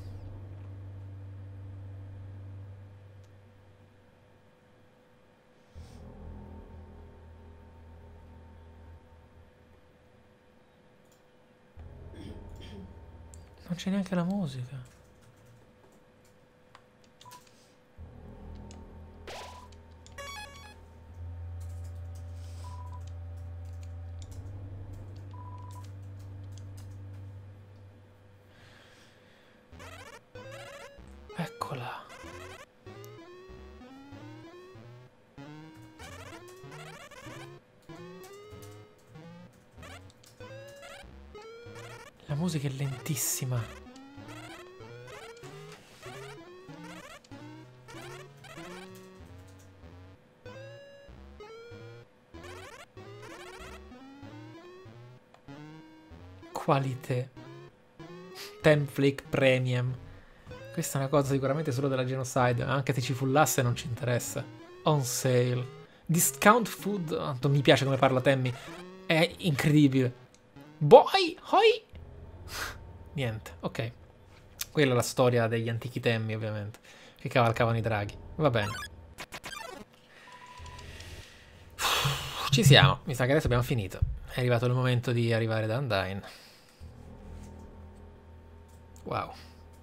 Non c'è neanche la musica. Eccola. La musica è lentissima. Qualità. Temflick Premium. Questa è una cosa sicuramente solo della Genocide. Anche se ci fullasse non ci interessa. On sale. Discount food. Tanto mi piace come parla Tammy. È incredibile. Boy! Hoi! niente, ok. Quella è la storia degli antichi temmi, ovviamente, che cavalcavano i draghi. Va bene. Ci siamo, mi sa che adesso abbiamo finito. È arrivato il momento di arrivare da Undyne. Wow.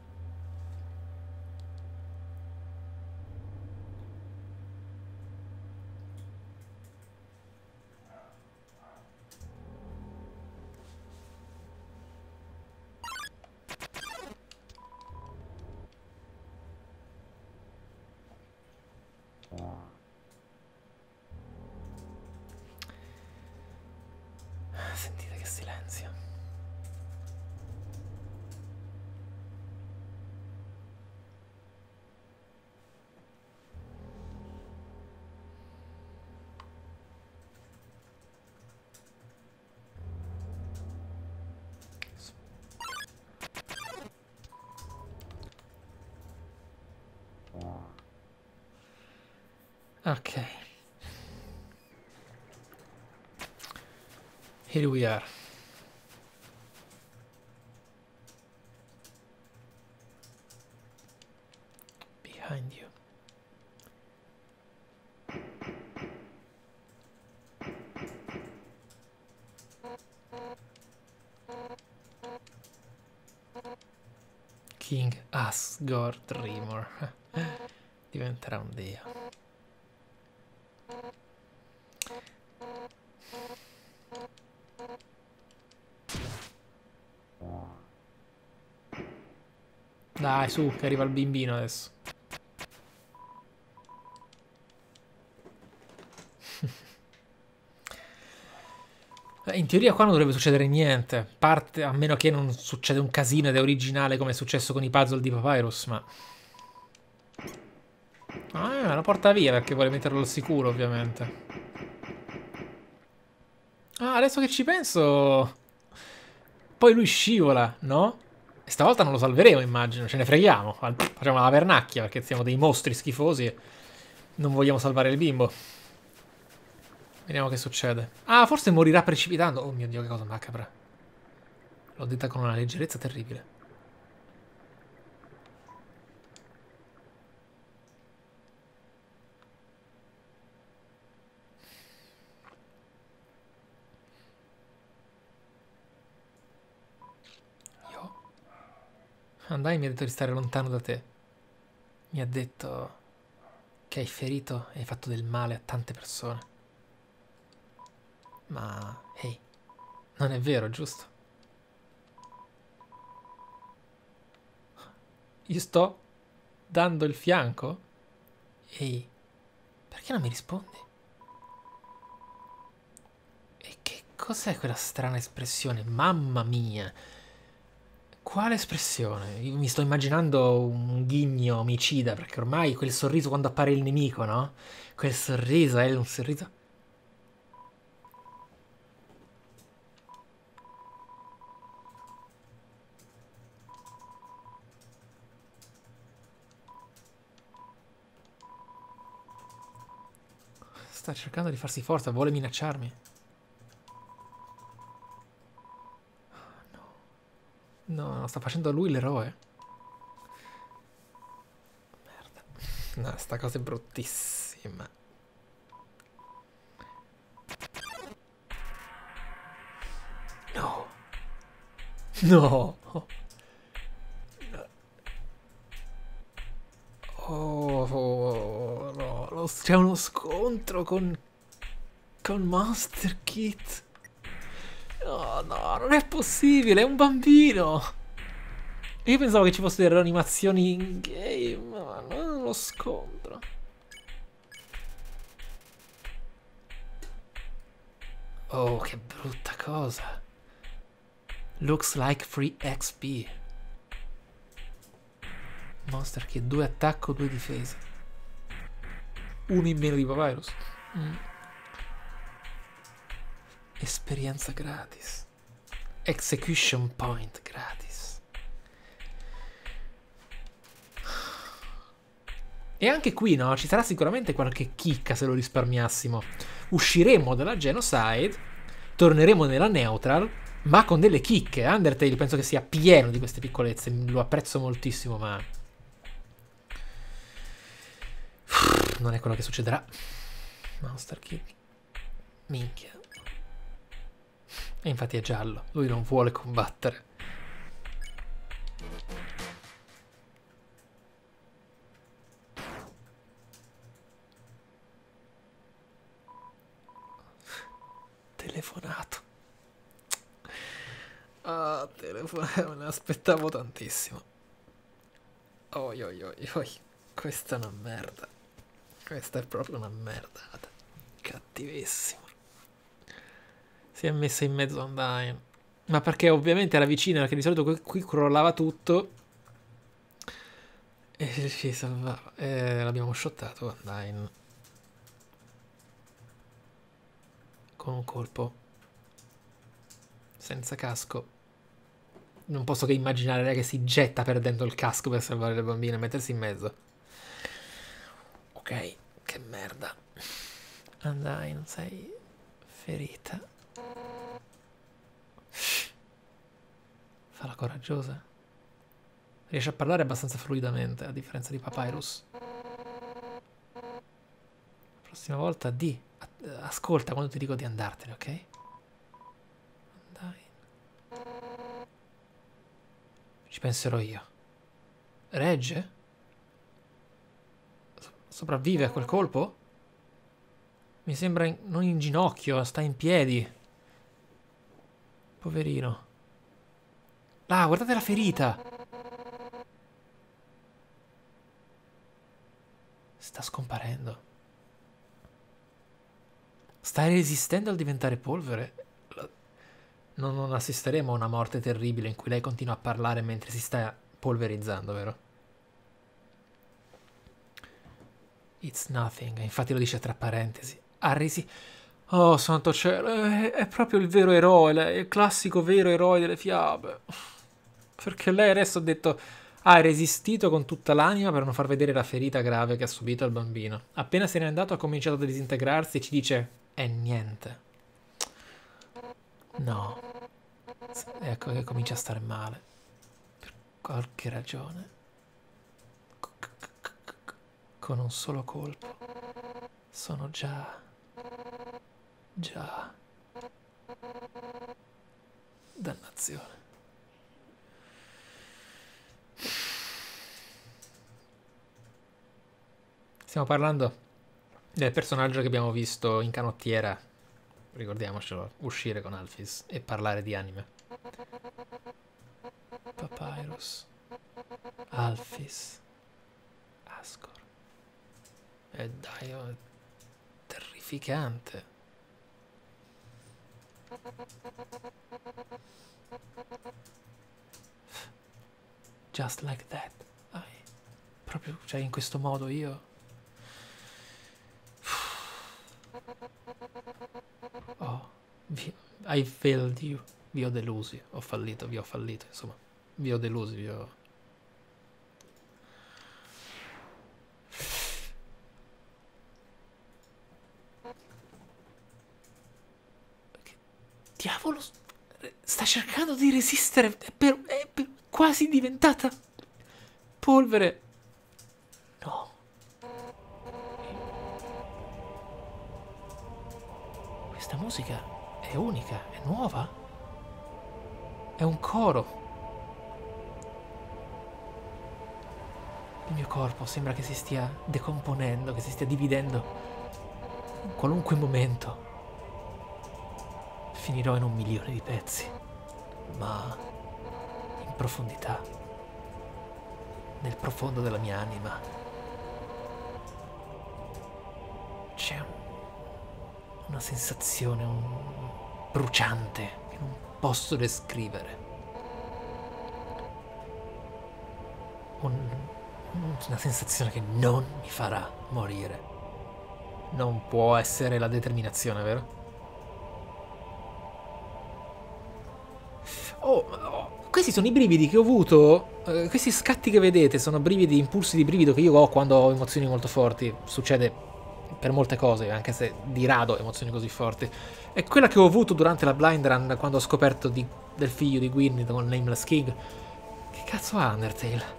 Sentite che silenzio. Ok. Here we are. Behind you. King Asgore Dreamer. Diventerà un dio. Dai, su, che arriva il bimbino adesso. In teoria qua non dovrebbe succedere niente. Parte, a meno che non succeda un casino ed è originale come è successo con i puzzle di Papyrus, ma... Ah, la porta via perché vuole metterlo al sicuro, ovviamente. Ah, adesso che ci penso... Poi lui scivola, no? E stavolta non lo salveremo, immagino. Ce ne freghiamo. Facciamo la vernacchia perché siamo dei mostri schifosi e non vogliamo salvare il bimbo. Vediamo che succede. Ah, forse morirà precipitando. Oh mio Dio, che cosa macabra. L'ho detta con una leggerezza terribile. Andai mi ha detto di stare lontano da te. Mi ha detto che hai ferito e hai fatto del male a tante persone. Ma, ehi, non è vero, giusto? Gli sto dando il fianco? Ehi, perché non mi rispondi? E che cos'è quella strana espressione? Mamma mia! Quale espressione? Io mi sto immaginando un ghigno omicida, perché ormai quel sorriso quando appare il nemico, no? Quel sorriso è un sorriso... Sta cercando di farsi forza, vuole minacciarmi. No, sta facendo lui l'eroe. Merda. No, sta cosa è bruttissima. No. No. Oh, no. C'è uno scontro con Monster Kid. Oh, no, non è possibile, è un bambino. Io pensavo che ci fossero delle animazioni in game, ma non è uno scontro. Oh, che brutta cosa. Looks like free XP. Monster Kid, 2 attacco, 2 difesa. 1 in meno di Papyrus. Esperienza gratis. Execution point gratis. E anche qui, no? Ci sarà sicuramente qualche chicca se lo risparmiassimo. Usciremo dalla Genocide, torneremo nella Neutral, ma con delle chicche. Undertale penso che sia pieno di queste piccolezze, lo apprezzo moltissimo, ma non è quello che succederà. Monster Kid, minchia. E infatti è giallo, lui non vuole combattere. Telefonato. Ah, telefonato, me ne aspettavo tantissimo. Oi oi oi oi. Questa è una merda. Questa è proprio una merdata. Cattivissimo. Si è messa in mezzo a Undyne. Ma perché ovviamente era vicina, perché di solito qui crollava tutto. E ci salvava. E l'abbiamo shottato Undyne. Con un colpo. Senza casco. Non posso che immaginare lei che si getta perdendo il casco per salvare le bambine e mettersi in mezzo. Ok, che merda. Undyne, sei ferita. Falla coraggiosa. Riesce a parlare abbastanza fluidamente, a differenza di Papyrus. La prossima volta ascolta quando ti dico di andartene, ok? Undyne. Ci penserò io. Regge? Sopravvive a quel colpo? Mi sembra non in ginocchio, sta in piedi. Poverino. Ah, guardate la ferita. Sta scomparendo. Sta resistendo al diventare polvere. Non assisteremo a una morte terribile in cui lei continua a parlare mentre si sta polverizzando, vero? It's nothing. Infatti lo dice tra parentesi. Oh, santo cielo, è proprio il vero eroe, il classico vero eroe delle fiabe. Perché lei adesso ha detto, ha resistito con tutta l'anima per non far vedere la ferita grave che ha subito al bambino. Appena se n'è andato ha cominciato a disintegrarsi e ci dice, è niente. No. Ecco che comincia a stare male. Per qualche ragione. Con un solo colpo. Sono già... Dannazione. Stiamo parlando del personaggio che abbiamo visto in canottiera, ricordiamocelo, uscire con Alphys e parlare di anime. Papyrus, Alphys, Asgore. E dai, è terrificante. Just like that. Proprio, cioè, in questo modo io... Oh, I failed you. Vi ho delusi. Ho fallito, vi ho fallito, insomma. Vi ho delusi, vi ho... Che diavolo... Sta cercando di resistere. È quasi diventata... polvere. No. Questa musica è unica, è nuova. È un coro. Il mio corpo sembra che si stia decomponendo, che si stia dividendo. In qualunque momento finirò in 1 milione di pezzi. Ma in profondità, nel profondo della mia anima, c'è una sensazione, un bruciante che non posso descrivere. Una sensazione che non mi farà morire. Non può essere la determinazione, vero? Questi sono i brividi che ho avuto. Questi scatti che vedete sono brividi, impulsi di brivido che io ho quando ho emozioni molto forti. Succede per molte cose, anche se di rado emozioni così forti. È quella che ho avuto durante la blind run quando ho scoperto del figlio di Gwyn con Nameless King. Che cazzo ha Undertale?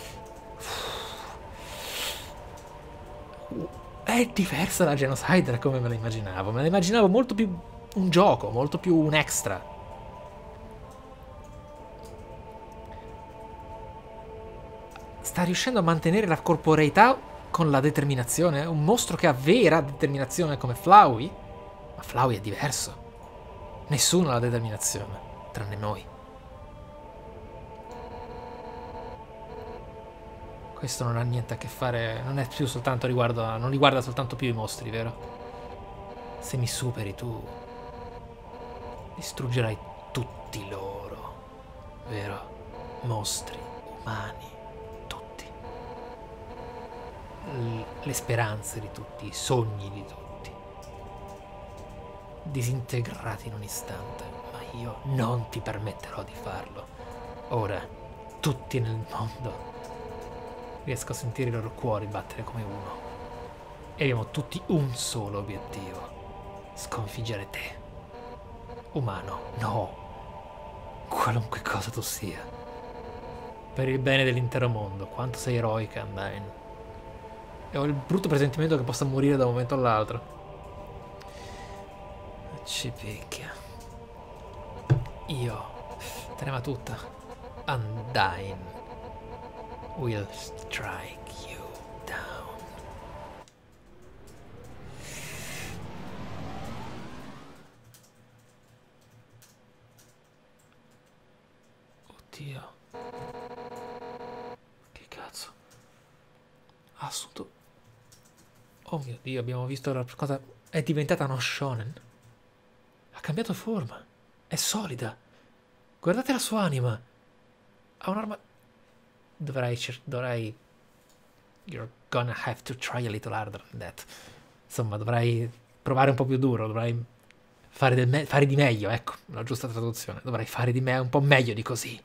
È diversa da Genocide da come me la immaginavo. Me la immaginavo molto più un gioco, molto più un extra. Sta riuscendo a mantenere la corporeità con la determinazione. È un mostro che ha vera determinazione come Flowey. Ma Flowey è diverso. Nessuno ha la determinazione, tranne noi. Questo non ha niente a che fare. Non è più soltanto non riguarda soltanto più i mostri, vero? Se mi superi tu, distruggerai tutti loro, vero? Mostri, umani, tutti. Le speranze di tutti, i sogni di tutti. Disintegrati in un istante, ma io non ti permetterò di farlo. Ora, tutti nel mondo. Riesco a sentire i loro cuori battere come uno. E abbiamo tutti un solo obiettivo. Sconfiggere te. Umano, no. Qualunque cosa tu sia. Per il bene dell'intero mondo. Quanto sei eroica, Undyne. E ho il brutto presentimento che possa morire da un momento all'altro. Ci picchia. Io. Trema tutta. Undyne. Will strike you down. Oddio. Che cazzo? Ha assunto... Oh mio Dio, abbiamo visto la cosa... È diventata uno shonen. Ha cambiato forma. È solida. Guardate la sua anima. Ha un'arma... Dovrai... You're gonna have to try a little harder than that. Insomma, dovrai provare un po' più duro, dovrai fare di meglio, ecco, la giusta traduzione. Dovrai fare di me un po' meglio di così.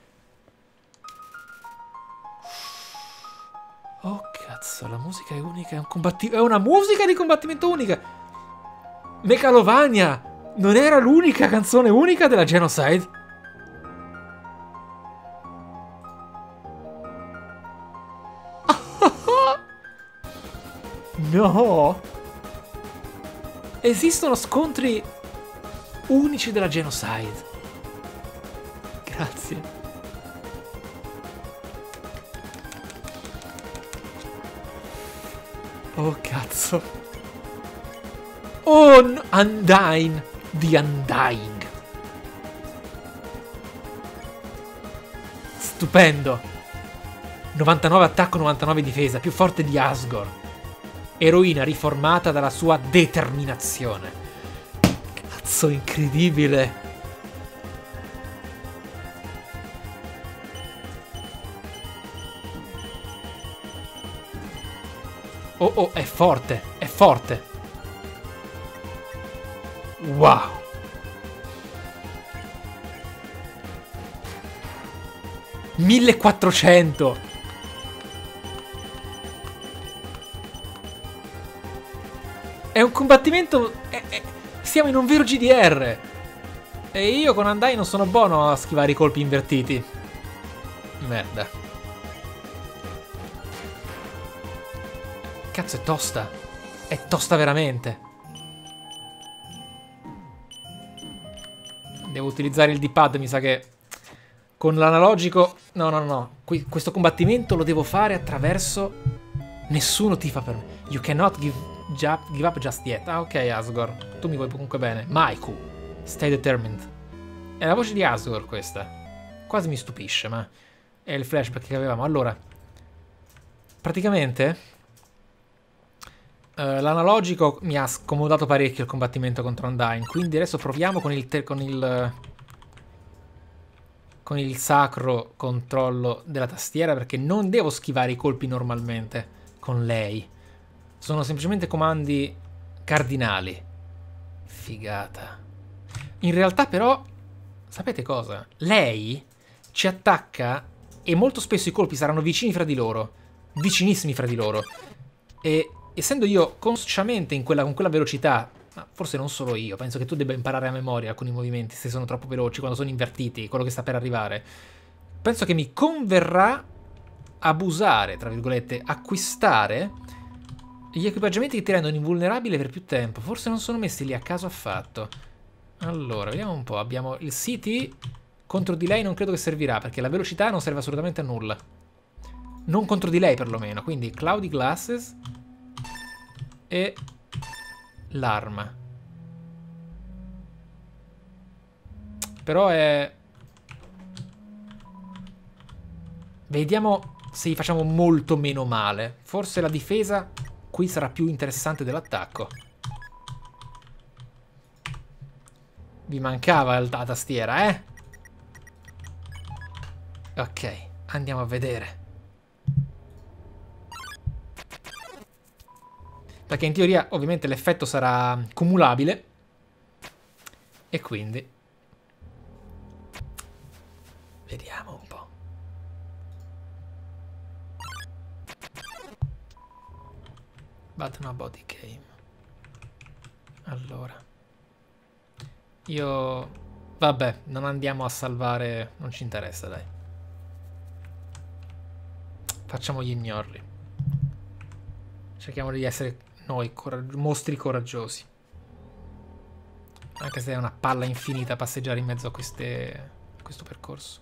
Oh cazzo, la musica è unica, è una musica di combattimento unica. Megalovania non era l'unica canzone unica della Genocide? No! Esistono scontri unici della Genocide. Grazie. Oh cazzo. Oh, no. Undyne. The Undying. Stupendo. 99 attacco, 99 difesa. Più forte di Asgore. Eroina riformata dalla sua determinazione. Cazzo, incredibile. Oh, oh, è forte, è forte. Wow. $1400. È un combattimento... siamo in un vero GDR. E io con Undyne non sono buono a schivare i colpi invertiti. Merda. Cazzo, è tosta. È tosta veramente. Devo utilizzare il D-pad, mi sa che... Con l'analogico... No. Questo combattimento lo devo fare attraverso... Nessuno tifa per me. You cannot give up just yet. Ah, ok, Asgore. Tu mi vuoi comunque bene. Maiku. Stay determined. È la voce di Asgore questa. Quasi mi stupisce, ma... È il flashback che avevamo. Allora... Praticamente... l'analogico mi ha scomodato parecchio il combattimento contro Undyne. Quindi adesso proviamo con il sacro controllo della tastiera, perché non devo schivare i colpi normalmente con lei. Sono semplicemente comandi cardinali. Figata. In realtà però, sapete cosa? Lei ci attacca e molto spesso i colpi saranno vicini fra di loro. Vicinissimi fra di loro. E essendo io consciamente con quella velocità, ma forse non solo io, penso che tu debba imparare a memoria alcuni movimenti se sono troppo veloci, quando sono invertiti, quello che sta per arrivare. Penso che mi converrà abusare, tra virgolette, acquistare gli equipaggiamenti che ti rendono invulnerabile per più tempo. Forse non sono messi lì a caso affatto. Allora, vediamo un po'. Abbiamo il CT. Contro di lei non credo che servirà, perché la velocità non serve assolutamente a nulla. Non contro di lei, perlomeno. Quindi, Cloudy Glasses e l'arma. Però è... Vediamo se gli facciamo molto meno male. Forse la difesa qui sarà più interessante dell'attacco. Vi mancava la tastiera, eh? Ok, andiamo a vedere. Perché in teoria, ovviamente, l'effetto sarà cumulabile. E quindi... Vediamo un po'. But no body game. Allora. Io... Vabbè, non andiamo a salvare... Non ci interessa, dai. Facciamo gli ignorri. Cerchiamo di essere noi mostri coraggiosi. Anche se è una palla infinita passeggiare in mezzo a questo percorso.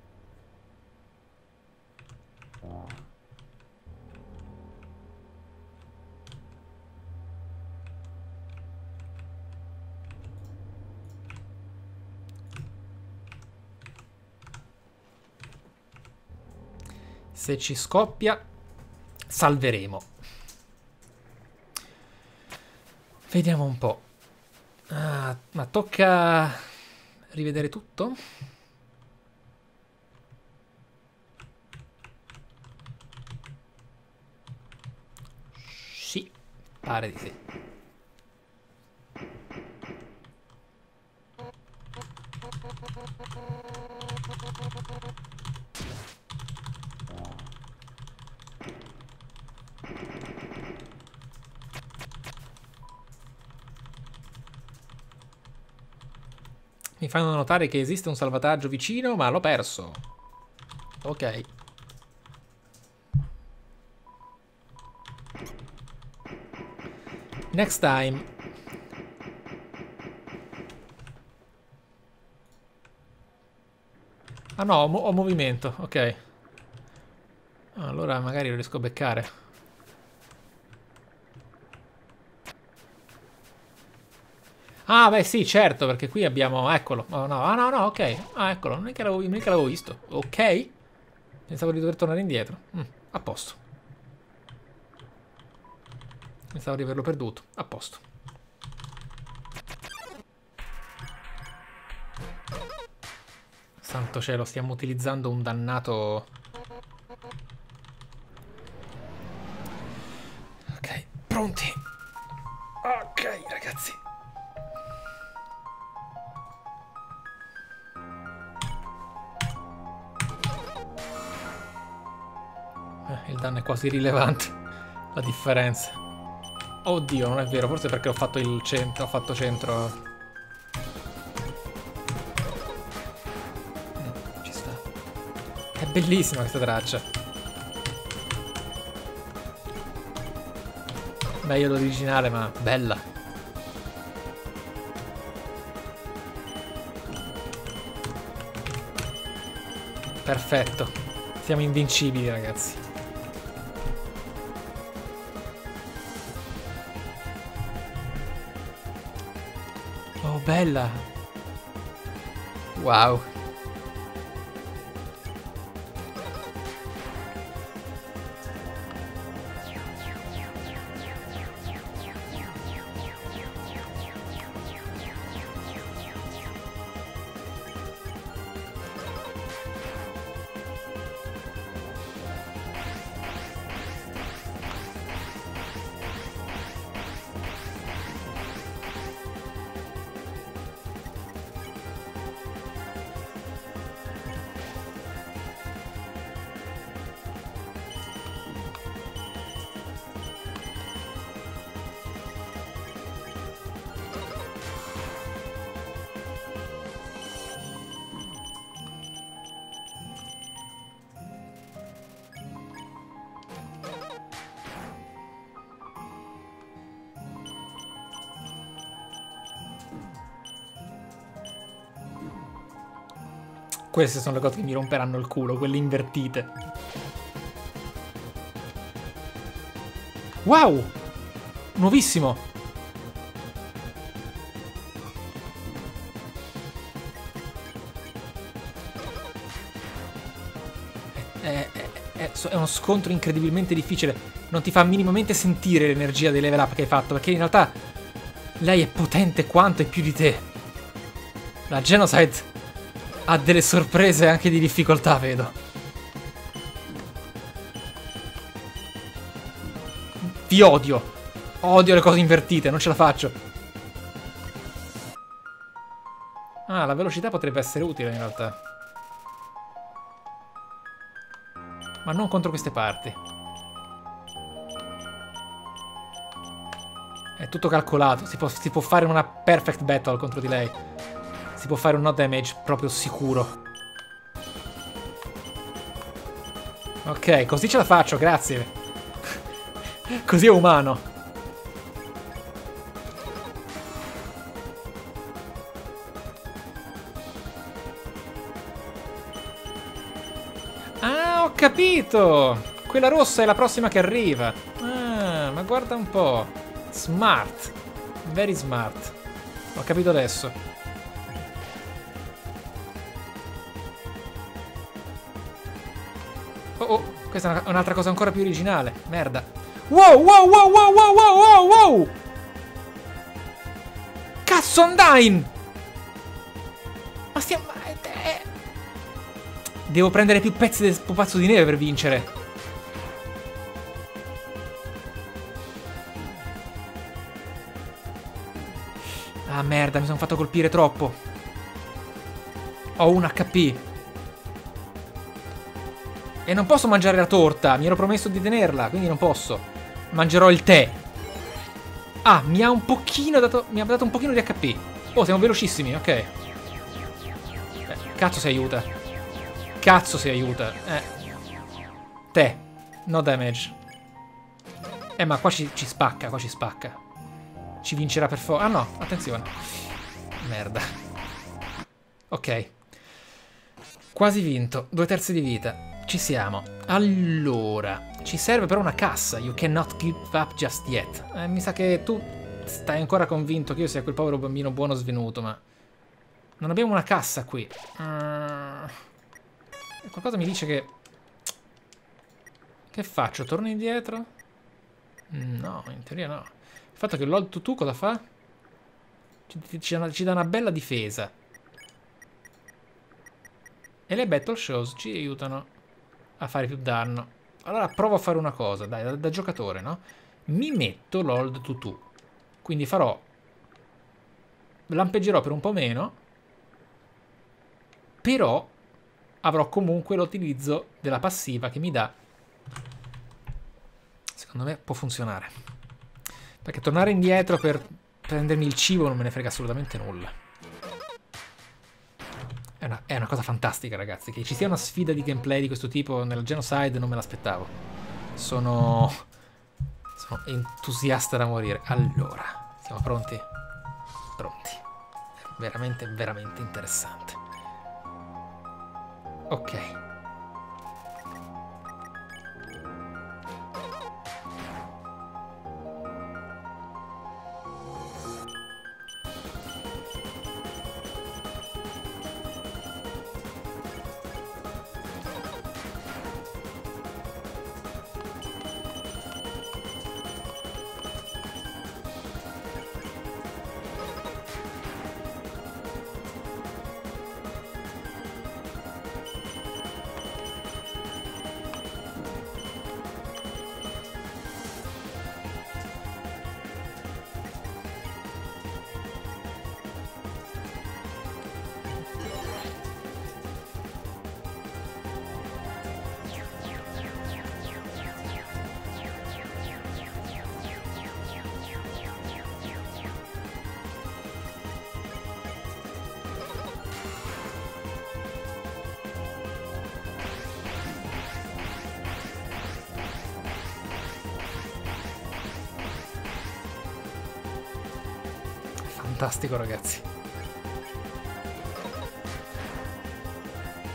Se ci scoppia, salveremo. Vediamo un po'. Ah, ma tocca rivedere tutto? Sì, pare di sì. Mi fanno notare che esiste un salvataggio vicino, ma l'ho perso. Ok. Next time. Ah no, ho movimento, ok. Allora magari lo riesco a beccare. Ah, beh, sì, certo, perché qui abbiamo... Eccolo. Oh, no. Ah, no, no, ok. Ah, eccolo. Non è che l'avevo visto. Ok. Pensavo di dover tornare indietro. A posto. Pensavo di averlo perduto. A posto. Santo cielo, stiamo utilizzando un dannato... Ok, pronti. Ok, ragazzi. Il danno è quasi rilevante. La differenza. Oddio, non è vero. Forse perché ho fatto il centro. Ho fatto centro. Ci sta. È bellissima questa traccia. Meglio l'originale, ma bella. Perfetto. Siamo invincibili, ragazzi. Oh, bella. Wow. Queste sono le cose che mi romperanno il culo, quelle invertite. Wow! Nuovissimo! È uno scontro incredibilmente difficile. Non ti fa minimamente sentire l'energia dei level up che hai fatto, perché in realtà lei è potente quanto e più di te. La Genocide ha delle sorprese anche di difficoltà, vedo. Vi odio. Odio le cose invertite, non ce la faccio. Ah, la velocità potrebbe essere utile in realtà. Ma non contro queste parti. È tutto calcolato. Si può fare una perfect battle contro di lei. Si può fare un no damage proprio sicuro. Ok, così ce la faccio, grazie. Così è umano. Ah, ho capito! Quella rossa è la prossima che arriva. Ah, ma guarda un po'. Smart. Very smart. Ho capito adesso. Oh, oh, questa è un'altra cosa ancora più originale. Merda. Wow, wow, wow, wow, wow, wow, wow, wow! Cazzo, Undyne! Ma stiamo... Devo prendere più pezzi del pupazzo di neve per vincere. Ah, merda, mi sono fatto colpire troppo. Ho un HP. E non posso mangiare la torta. Mi ero promesso di tenerla, quindi non posso. Mangerò il tè. Ah, mi ha un pochino dato... Mi ha dato un pochino di HP. Oh, siamo velocissimi, ok. Cazzo si aiuta. Cazzo si aiuta. Tè. No damage. Ma qua ci spacca, qua ci spacca. Ci vincerà per forza. Ah no, attenzione. Merda. Ok. Quasi vinto. 2/3 di vita. Ci siamo. Allora. Ci serve però una cassa. You cannot give up just yet. Mi sa che tu stai ancora convinto che io sia quel povero bambino buono svenuto, ma... Non abbiamo una cassa qui. Qualcosa mi dice che... Che faccio? Torno indietro? No, in teoria no. Il fatto che l'Hold to 2 cosa fa? Ci dà una bella difesa. E le Battle Shows ci aiutano a fare più danno. Allora provo a fare una cosa, dai, da giocatore, no? Mi metto l'Hold to 2. Quindi farò... Lampeggerò per un po' meno. Però... avrò comunque l'utilizzo della passiva che mi dà. Secondo me può funzionare. Perché tornare indietro per prendermi il cibo non me ne frega assolutamente nulla. È una cosa fantastica, ragazzi. Che ci sia una sfida di gameplay di questo tipo nella Genocide non me l'aspettavo. Sono entusiasta da morire. Allora, siamo pronti? Pronti. È veramente, veramente interessante. Ok. Fantastico, ragazzi.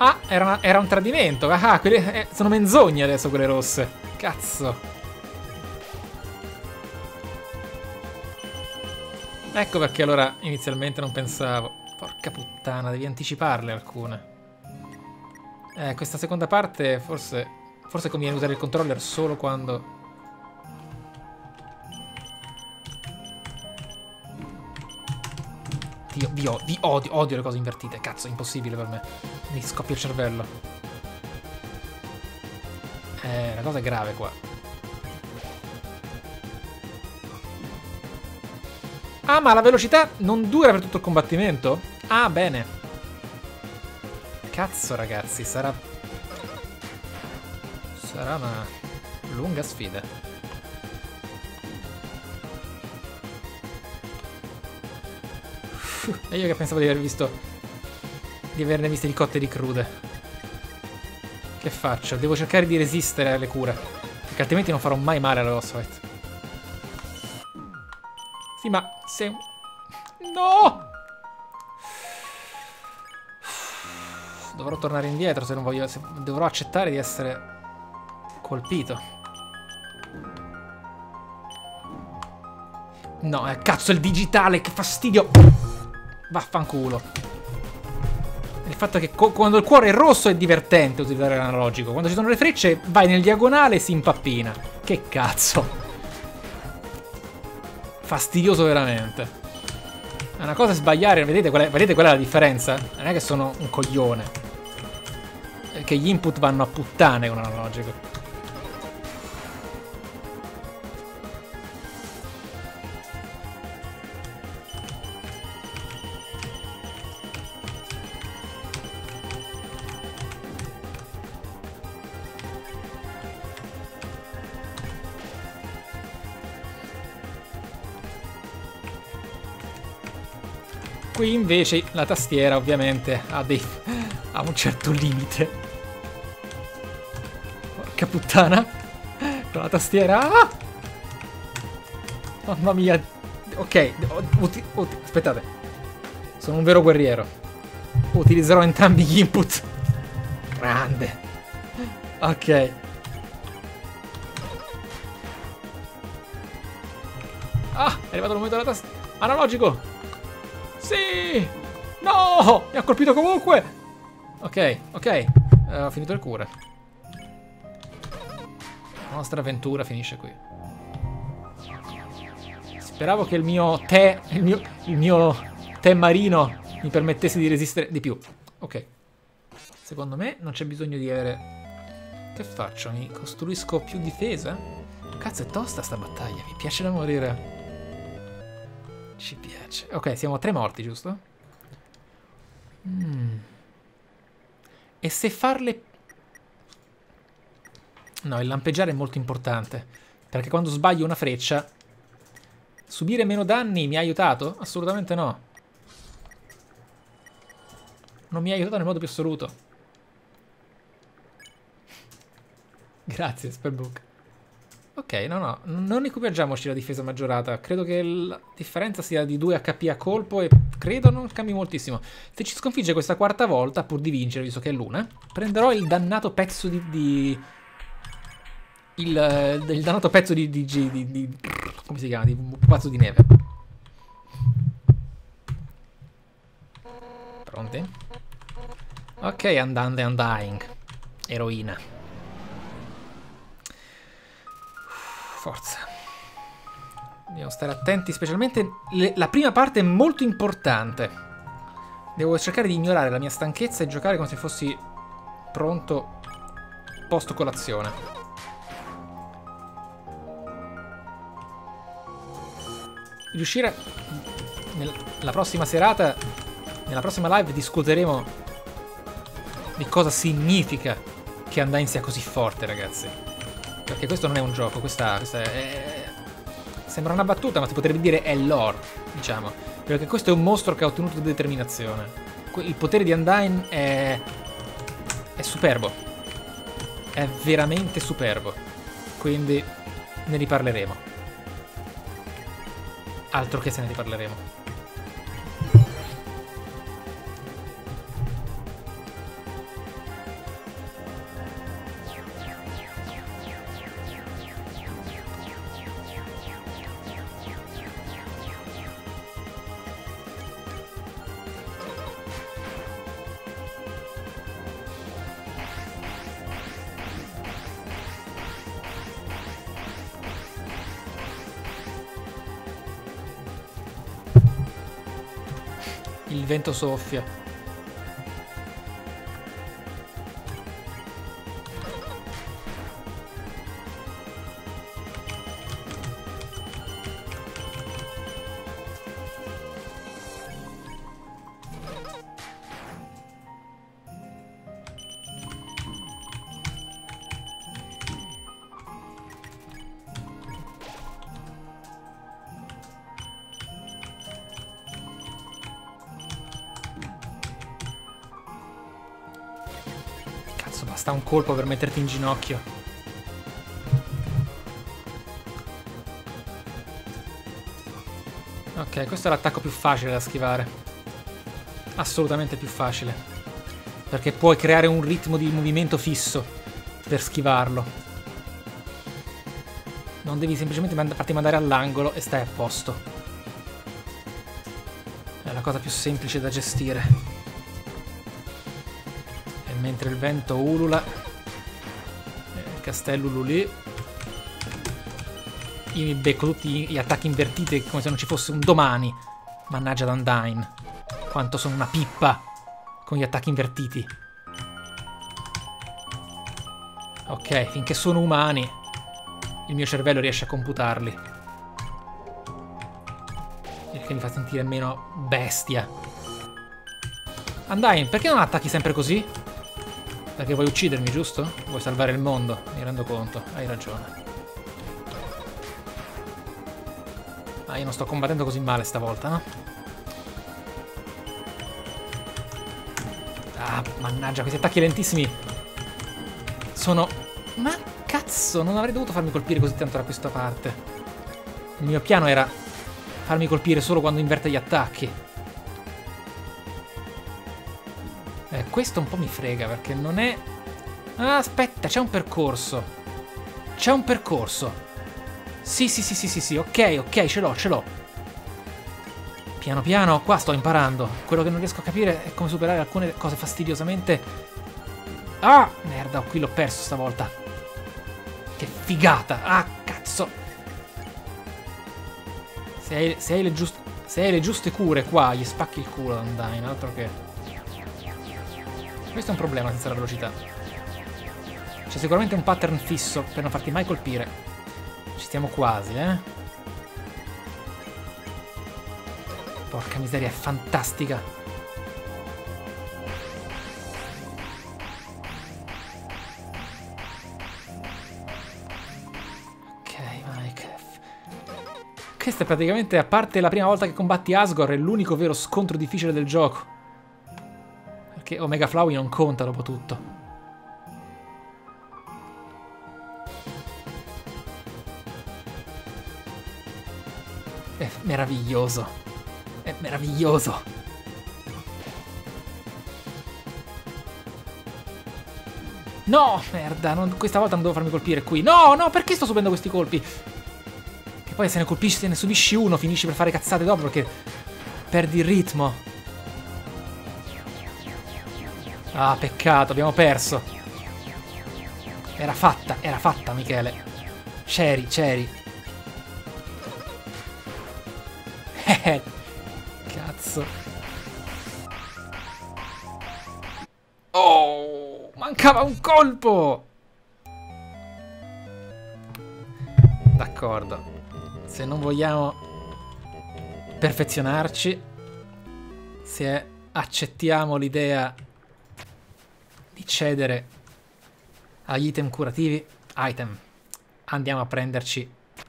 Ah, era un tradimento. Ah, quelle sono menzogne adesso quelle rosse. Cazzo. Ecco perché allora inizialmente non pensavo. Porca puttana, devi anticiparle alcune. Questa seconda parte forse conviene usare il controller solo quando... Vi odio le cose invertite. Cazzo, è impossibile per me. Mi scoppia il cervello. La cosa è grave qua. Ah, ma la velocità non dura per tutto il combattimento? Ah, bene. Cazzo, ragazzi, sarà una lunga sfida. E io che pensavo di averne viste di cotte e di crude. Che faccio? Devo cercare di resistere alle cure, perché altrimenti non farò mai male alla boss fight. Sì, ma se... No! Dovrò tornare indietro se non voglio... dovrò accettare di essere colpito. No, cazzo, il digitale, che fastidio! Vaffanculo. Il fatto è che quando il cuore è rosso è divertente utilizzare l'analogico. Quando ci sono le frecce vai nel diagonale e si impappina. Che cazzo. Fastidioso veramente. È una cosa sbagliare. Vedete qual è la differenza? Non è che sono un coglione. È che gli input vanno a puttane con l'analogico. Qui invece la tastiera ovviamente ha un certo limite. Porca puttana. Con la tastiera... Ah! Mamma mia. Ok, aspettate. Sono un vero guerriero. Utilizzerò entrambi gli input. Grande. Ok. Ah, è arrivato il momento della tastiera. Analogico. Sì! No! Mi ha colpito comunque! Ok. Ho finito le cure. La nostra avventura finisce qui. Speravo che il mio tè marino mi permettesse di resistere di più. Ok. Secondo me non c'è bisogno di avere... Che faccio? Mi costruisco più difesa? Cazzo, è tosta sta battaglia. Mi piace da morire. Ci piace. Ok, siamo 3 morti, giusto? E se farle... No, il lampeggiare è molto importante. Perché quando sbaglio una freccia... Subire meno danni mi ha aiutato? Assolutamente no. Non mi ha aiutato nel modo più assoluto. Grazie, Spellbook. Ok, no, non equipaggiamoci la difesa maggiorata. Credo che la differenza sia di 2 HP a colpo e credo non cambi moltissimo. Se ci sconfigge questa quarta volta, pur di vincere, visto che è l'una, prenderò il dannato pezzo il dannato pezzo di come si chiama? Di pupazzo di neve. Pronti? Ok, andando e undying. Eroina. Forza. Dobbiamo stare attenti, specialmente la prima parte è molto importante. Devo cercare di ignorare la mia stanchezza e giocare come se fossi pronto post colazione. Riuscire nella prossima serata, nella prossima live discuteremo di cosa significa che Undyne sia così forte, ragazzi. Perché questo non è un gioco, questa è... Sembra una battuta, ma si potrebbe dire è lore, diciamo. Perché questo è un mostro che ha ottenuto determinazione. Il potere di Undyne è superbo. È veramente superbo. Quindi ne riparleremo. Altro che se ne riparleremo. Il vento soffia. Basta un colpo per metterti in ginocchio. Ok, questo è l'attacco più facile da schivare. Assolutamente più facile. Perché puoi creare un ritmo di movimento fisso per schivarlo. Non devi semplicemente farti mandare all'angolo e stai a posto. È la cosa più semplice da gestire. Mentre il vento ulula, il castello ululì, io mi becco tutti gli attacchi invertiti come se non ci fosse un domani. Mannaggia Undyne, quanto sono una pippa con gli attacchi invertiti. Ok, finché sono umani il mio cervello riesce a computarli, il che mi fa sentire meno bestia. Undyne, perché non attacchi sempre così? Perché vuoi uccidermi, giusto? Vuoi salvare il mondo, mi rendo conto, hai ragione. Ah, io non sto combattendo così male stavolta, no? Ah, mannaggia, questi attacchi lentissimi sono... Ma cazzo, non avrei dovuto farmi colpire così tanto da questa parte. Il mio piano era farmi colpire solo quando inverte gli attacchi. Questo un po' mi frega perché non è... Ah, aspetta, c'è un percorso. C'è un percorso. Sì, ok, ce l'ho. Piano piano, qua sto imparando. Quello che non riesco a capire è come superare alcune cose fastidiosamente... Ah, merda, qui l'ho perso stavolta. Che figata. Ah, cazzo. Se hai le giuste cure qua, gli spacchi il culo ad Undyne, altro che... Questo è un problema senza la velocità. C'è sicuramente un pattern fisso per non farti mai colpire. Ci stiamo quasi, eh? Porca miseria, è fantastica. Ok, Mike. Questo è praticamente, a parte la prima volta che combatti Asgore, è l'unico vero scontro difficile del gioco. Perché Omega Flowey non conta dopo tutto. È meraviglioso. È meraviglioso. No, merda, questa volta non devo farmi colpire qui. No, perché sto subendo questi colpi? Che poi se ne subisci uno finisci per fare cazzate dopo perché perdi il ritmo. Ah, peccato, abbiamo perso. Era fatta, Michele. C'eri. Cazzo. Oh, mancava un colpo. D'accordo. Se non vogliamo perfezionarci, se accettiamo l'idea di cedere agli item curativi, andiamo a prenderci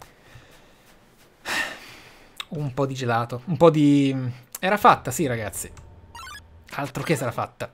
un po' di gelato, un po' di... Era fatta, sì ragazzi, altro che sarà fatta.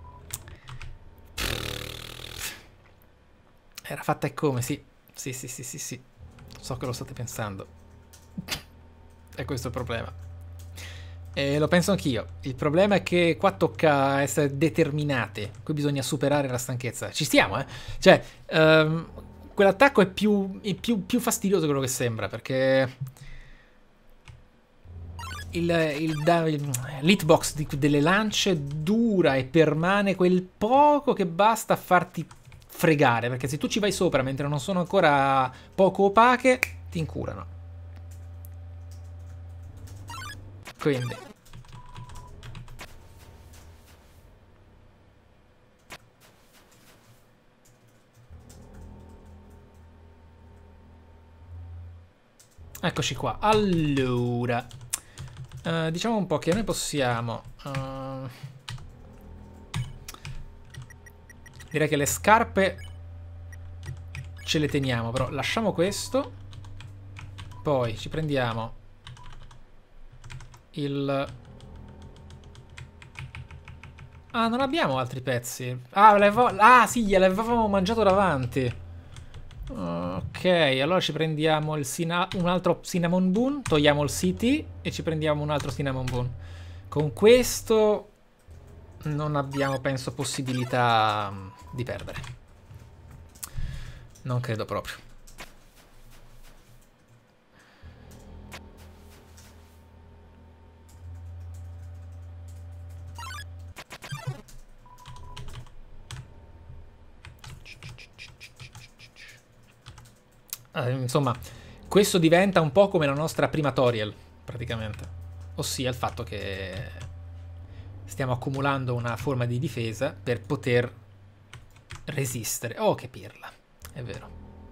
Era fatta e come, sì, so che lo state pensando. E questo è il problema. E lo penso anch'io. Il problema è che qua tocca essere determinati. Qui bisogna superare la stanchezza. Ci stiamo, eh? Cioè, quell'attacco è più fastidioso di quello che sembra, perché l'hitbox delle lance dura e permane quel poco che basta a farti fregare, perché se tu ci vai sopra mentre non sono ancora poco opache, ti incurano. Quindi Eccoci qua. Allora, diciamo un po' che noi possiamo... direi che le scarpe ce le teniamo, però lasciamo questo. Poi ci prendiamo il... Ah, non abbiamo altri pezzi. Ah, sì, gliel'avevamo mangiato davanti. Ok, allora ci prendiamo un altro Cinnamon Boon, togliamo il CT e ci prendiamo un altro Cinnamon Boon. Con questo non abbiamo, penso, possibilità di perdere. Non credo proprio. Insomma, questo diventa un po' come la nostra prima Toriel, praticamente. Ossia il fatto che stiamo accumulando una forma di difesa per poter resistere. Oh, che pirla. È vero.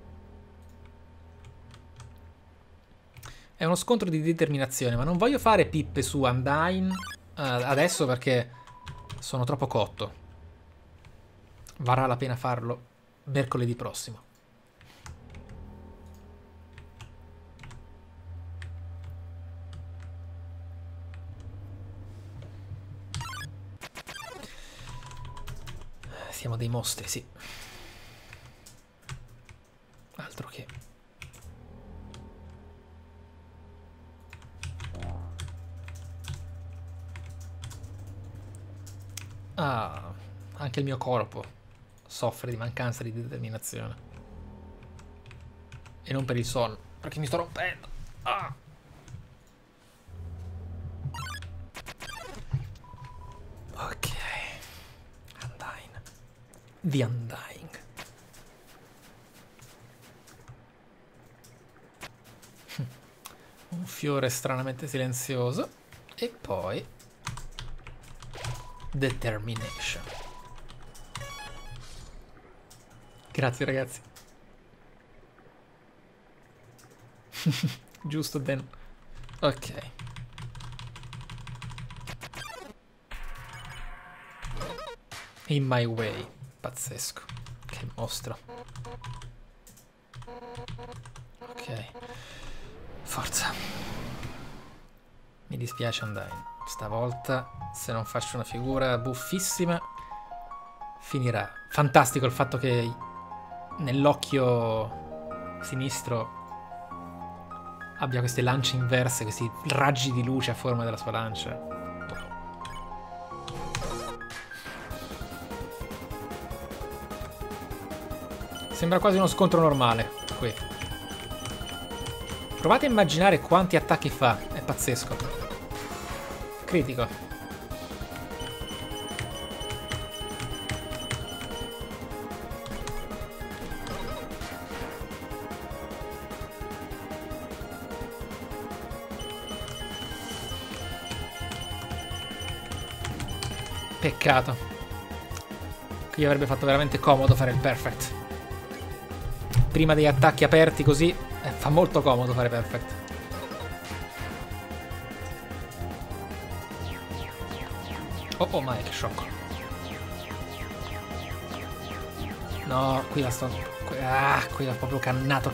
È uno scontro di determinazione, ma non voglio fare pippe su Undyne adesso perché sono troppo cotto. Varrà la pena farlo mercoledì prossimo. Siamo dei mostri, sì. Altro che... Ah, anche il mio corpo soffre di mancanza di determinazione. E non per il sonno, perché mi sto rompendo. Ah. Ok. Undyne. The Undying. Un fiore stranamente silenzioso. E poi... Determination. Grazie ragazzi. Giusto, Dan. Ok. In my way. Pazzesco. Che mostro. Ok. Forza. Mi dispiace Undyne. Stavolta, se non faccio una figura buffissima, finirà. Fantastico il fatto che nell'occhio sinistro abbia queste lance inverse, questi raggi di luce a forma della sua lancia. Sembra quasi uno scontro normale, qui. Provate a immaginare quanti attacchi fa, è pazzesco. Critico. Peccato. Qui avrebbe fatto veramente comodo fare il perfect. Prima degli attacchi aperti così, fa molto comodo fare perfect. Oh, ma che sciocco. No, qui la sto... qui l'ho proprio cannato.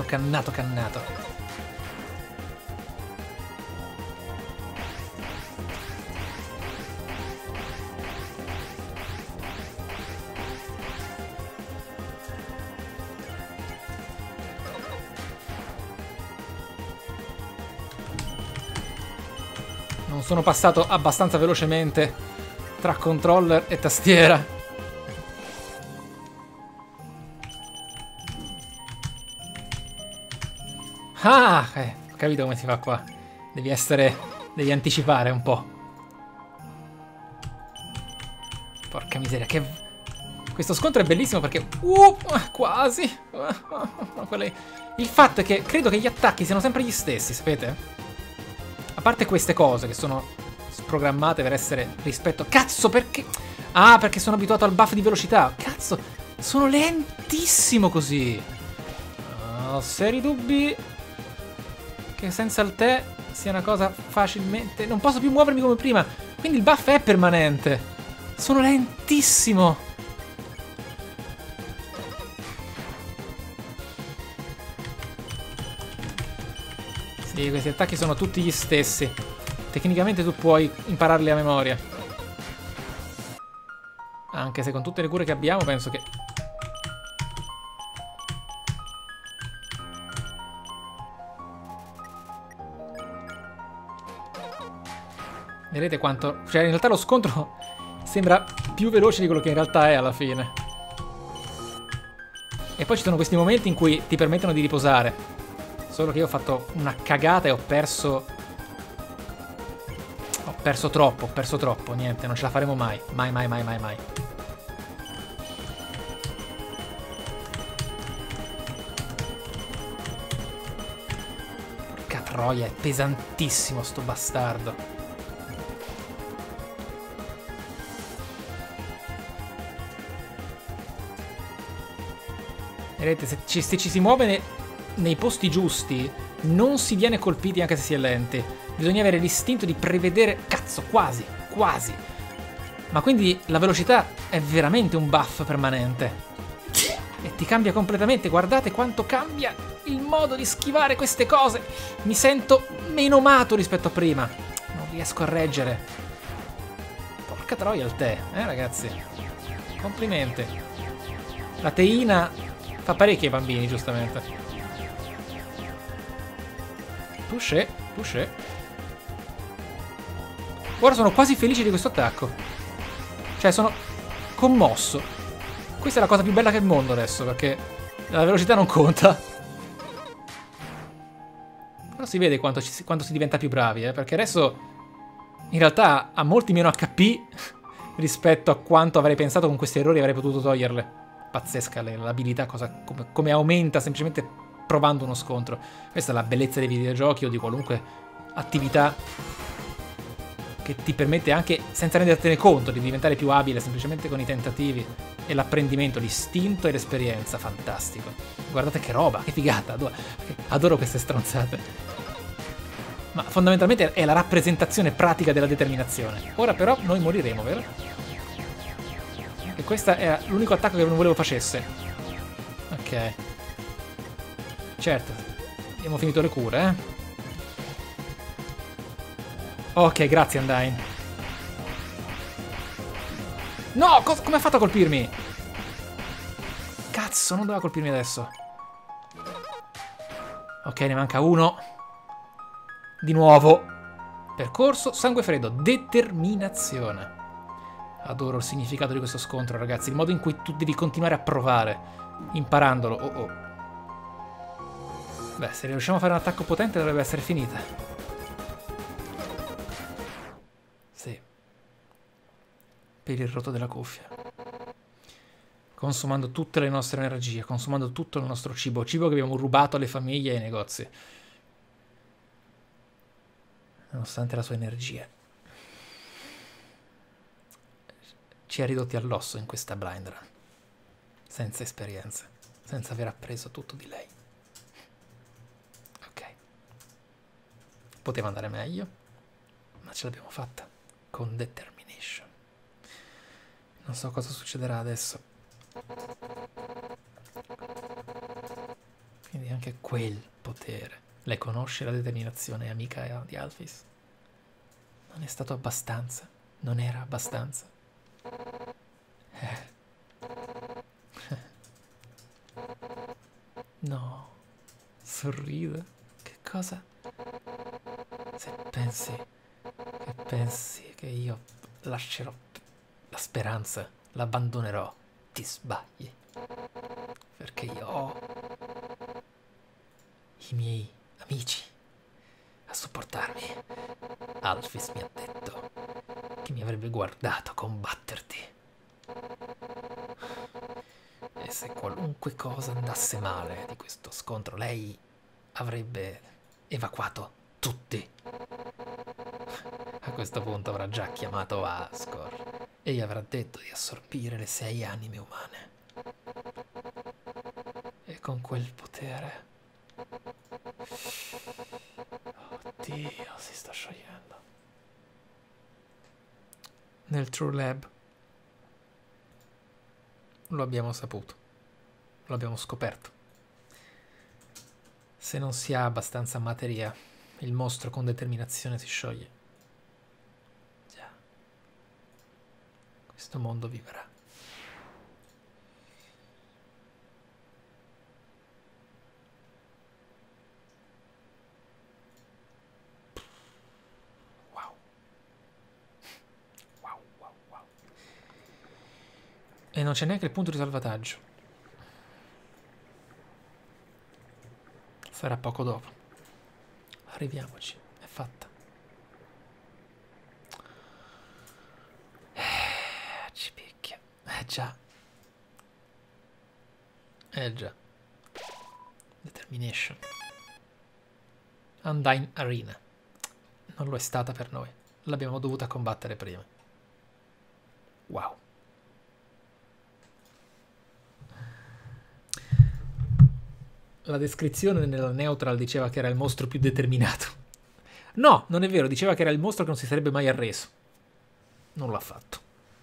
Non sono passato abbastanza velocemente tra controller e tastiera. Ah, ho capito come si fa qua. Devi anticipare un po'. Porca miseria, che... Questo scontro è bellissimo perché... quasi. Il fatto è che credo che gli attacchi siano sempre gli stessi, sapete? A parte queste cose che sono programmate per essere rispetto... Cazzo, perché... Ah, perché sono abituato al buff di velocità. Cazzo, sono lentissimo così. Ho seri dubbi. che senza il tè sia una cosa facilmente... Non posso più muovermi come prima. Quindi il buff è permanente. Sono lentissimo. Sì, questi attacchi sono tutti gli stessi. Tecnicamente tu puoi impararli a memoria. Anche se con tutte le cure che abbiamo penso che... Vedete quanto... Cioè in realtà lo scontro sembra più veloce di quello che in realtà è alla fine. E poi ci sono questi momenti in cui ti permettono di riposare. Solo che io ho fatto una cagata e ho perso... Ho perso troppo. Niente, non ce la faremo mai. Mai. Porca troia, è pesantissimo sto bastardo. Vedete, se ci si muove nei posti giusti, non si viene colpiti anche se si è lenti. Bisogna avere l'istinto di prevedere... Cazzo, quasi. Ma quindi la velocità è veramente un buff permanente. E ti cambia completamente. Guardate quanto cambia il modo di schivare queste cose. Mi sento menomato rispetto a prima. Non riesco a reggere. Porca troia il tè, ragazzi. Complimenti. La teina... Fa parecchio ai bambini, giustamente. Touché. Ora sono quasi felice di questo attacco. Cioè, sono commosso. Questa è la cosa più bella del mondo adesso, perché la velocità non conta. Però si vede quanto si diventa più bravi, perché adesso in realtà ha molti meno HP rispetto a quanto avrei pensato con questi errori avrei potuto toglierle. Pazzesca l'abilità, come aumenta semplicemente provando uno scontro. Questa è la bellezza dei videogiochi o di qualunque attività che ti permette anche, senza rendertene conto, di diventare più abile semplicemente con i tentativi e l'apprendimento, l'istinto e l'esperienza. Fantastico. Guardate che roba, che figata. Adoro queste stronzate. Ma fondamentalmente è la rappresentazione pratica della determinazione. Ora però noi moriremo, vero? E questo era l'unico attacco che non volevo facesse. Ok. Certo. Abbiamo finito le cure, Ok, grazie Undyne. No! Come ha fatto a colpirmi? Cazzo, non doveva colpirmi adesso. Ok, ne manca uno. Di nuovo. Percorso, sangue freddo, determinazione. Adoro il significato di questo scontro, ragazzi. Il modo in cui tu devi continuare a provare, imparandolo. Beh, se riusciamo a fare un attacco potente dovrebbe essere finita. Sì. Per il rotto della cuffia. Consumando tutte le nostre energie, consumando tutto il nostro cibo. Cibo che abbiamo rubato alle famiglie e ai negozi. Nonostante la sua energia. Ci ha ridotti all'osso in questa blind run. Senza esperienze. Senza aver appreso tutto di lei. Ok. Poteva andare meglio, ma ce l'abbiamo fatta. Con determination. Non so cosa succederà adesso. Quindi anche quel potere. Lei conosce la determinazione, è amica di Alphys. Non è stato abbastanza. Non era abbastanza. No. Sorride. Che cosa? Se pensi che io lascerò la speranza, l'abbandonerò, ti sbagli. Perché io ho i miei amici a supportarmi. Alphys mi ha detto che mi avrebbe guardato combatterti. E se qualunque cosa andasse male di questo scontro, lei avrebbe evacuato tutti. A questo punto avrà già chiamato Asgore e gli avrà detto di assorbire le 6 anime umane. E con quel potere Dio, si sta sciogliendo. Nel True Lab lo abbiamo saputo, lo abbiamo scoperto. Se non si ha abbastanza materia, il mostro con determinazione si scioglie. Già. Questo mondo vivrà. E non c'è neanche il punto di salvataggio. Sarà poco dopo. Arriviamoci, è fatta. Ci picchia. Già. Già. Determination. Undyne Arena. Non lo è stata per noi. L'abbiamo dovuta combattere prima. Wow. La descrizione nella Neutral diceva che era il mostro più determinato. No, non è vero, diceva che era il mostro che non si sarebbe mai arreso. Non l'ha fatto.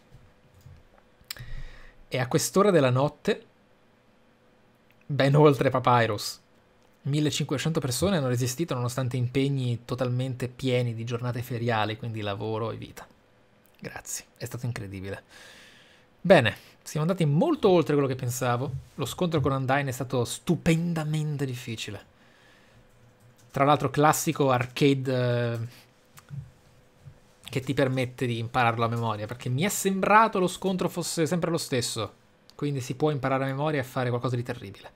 E a quest'ora della notte, ben oltre Papyrus, 1500 persone hanno resistito nonostante impegni totalmente pieni di giornate feriali, quindi lavoro e vita. Grazie, è stato incredibile. Bene, siamo andati molto oltre quello che pensavo. Lo scontro con Undyne è stato stupendamente difficile. Tra l'altro classico arcade che ti permette di impararlo a memoria, perché mi è sembrato lo scontro fosse sempre lo stesso. Quindi si può imparare a memoria e fare qualcosa di terribile.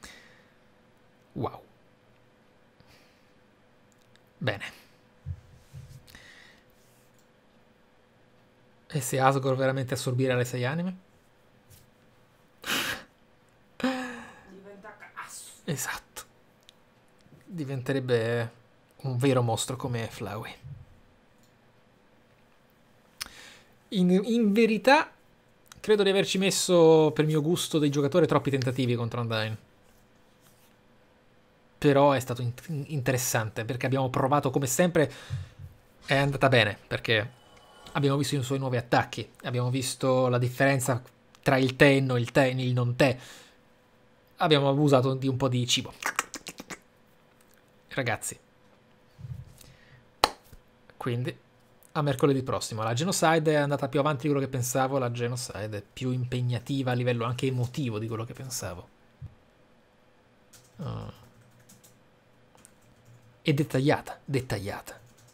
Wow. Bene. E se Asgore veramente assorbirà le 6 anime? Diventa cazzo. Esatto. Diventerebbe un vero mostro come Flowey. In verità, credo di averci messo, per mio gusto, dei giocatori troppi tentativi contro Undyne. Però è stato interessante, perché abbiamo provato, come sempre, è andata bene, perché abbiamo visto i suoi nuovi attacchi, abbiamo visto la differenza tra il tenno, il non te. Abbiamo abusato di un po' di cibo. Ragazzi. Quindi, a mercoledì prossimo. La Genocide è andata più avanti di quello che pensavo, la Genocide è più impegnativa a livello anche emotivo di quello che pensavo. E dettagliata, dettagliata.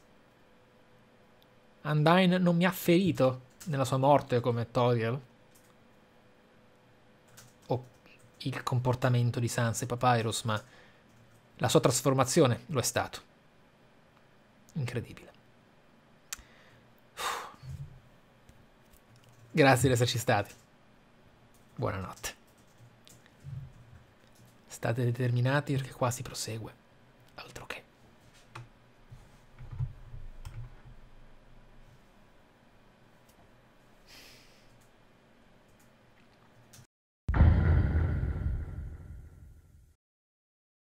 Undyne non mi ha ferito nella sua morte come Toriel. O il comportamento di Sansa e Papyrus, ma la sua trasformazione lo è stato. Incredibile. Grazie di esserci stati. Buonanotte. State determinati perché qua si prosegue.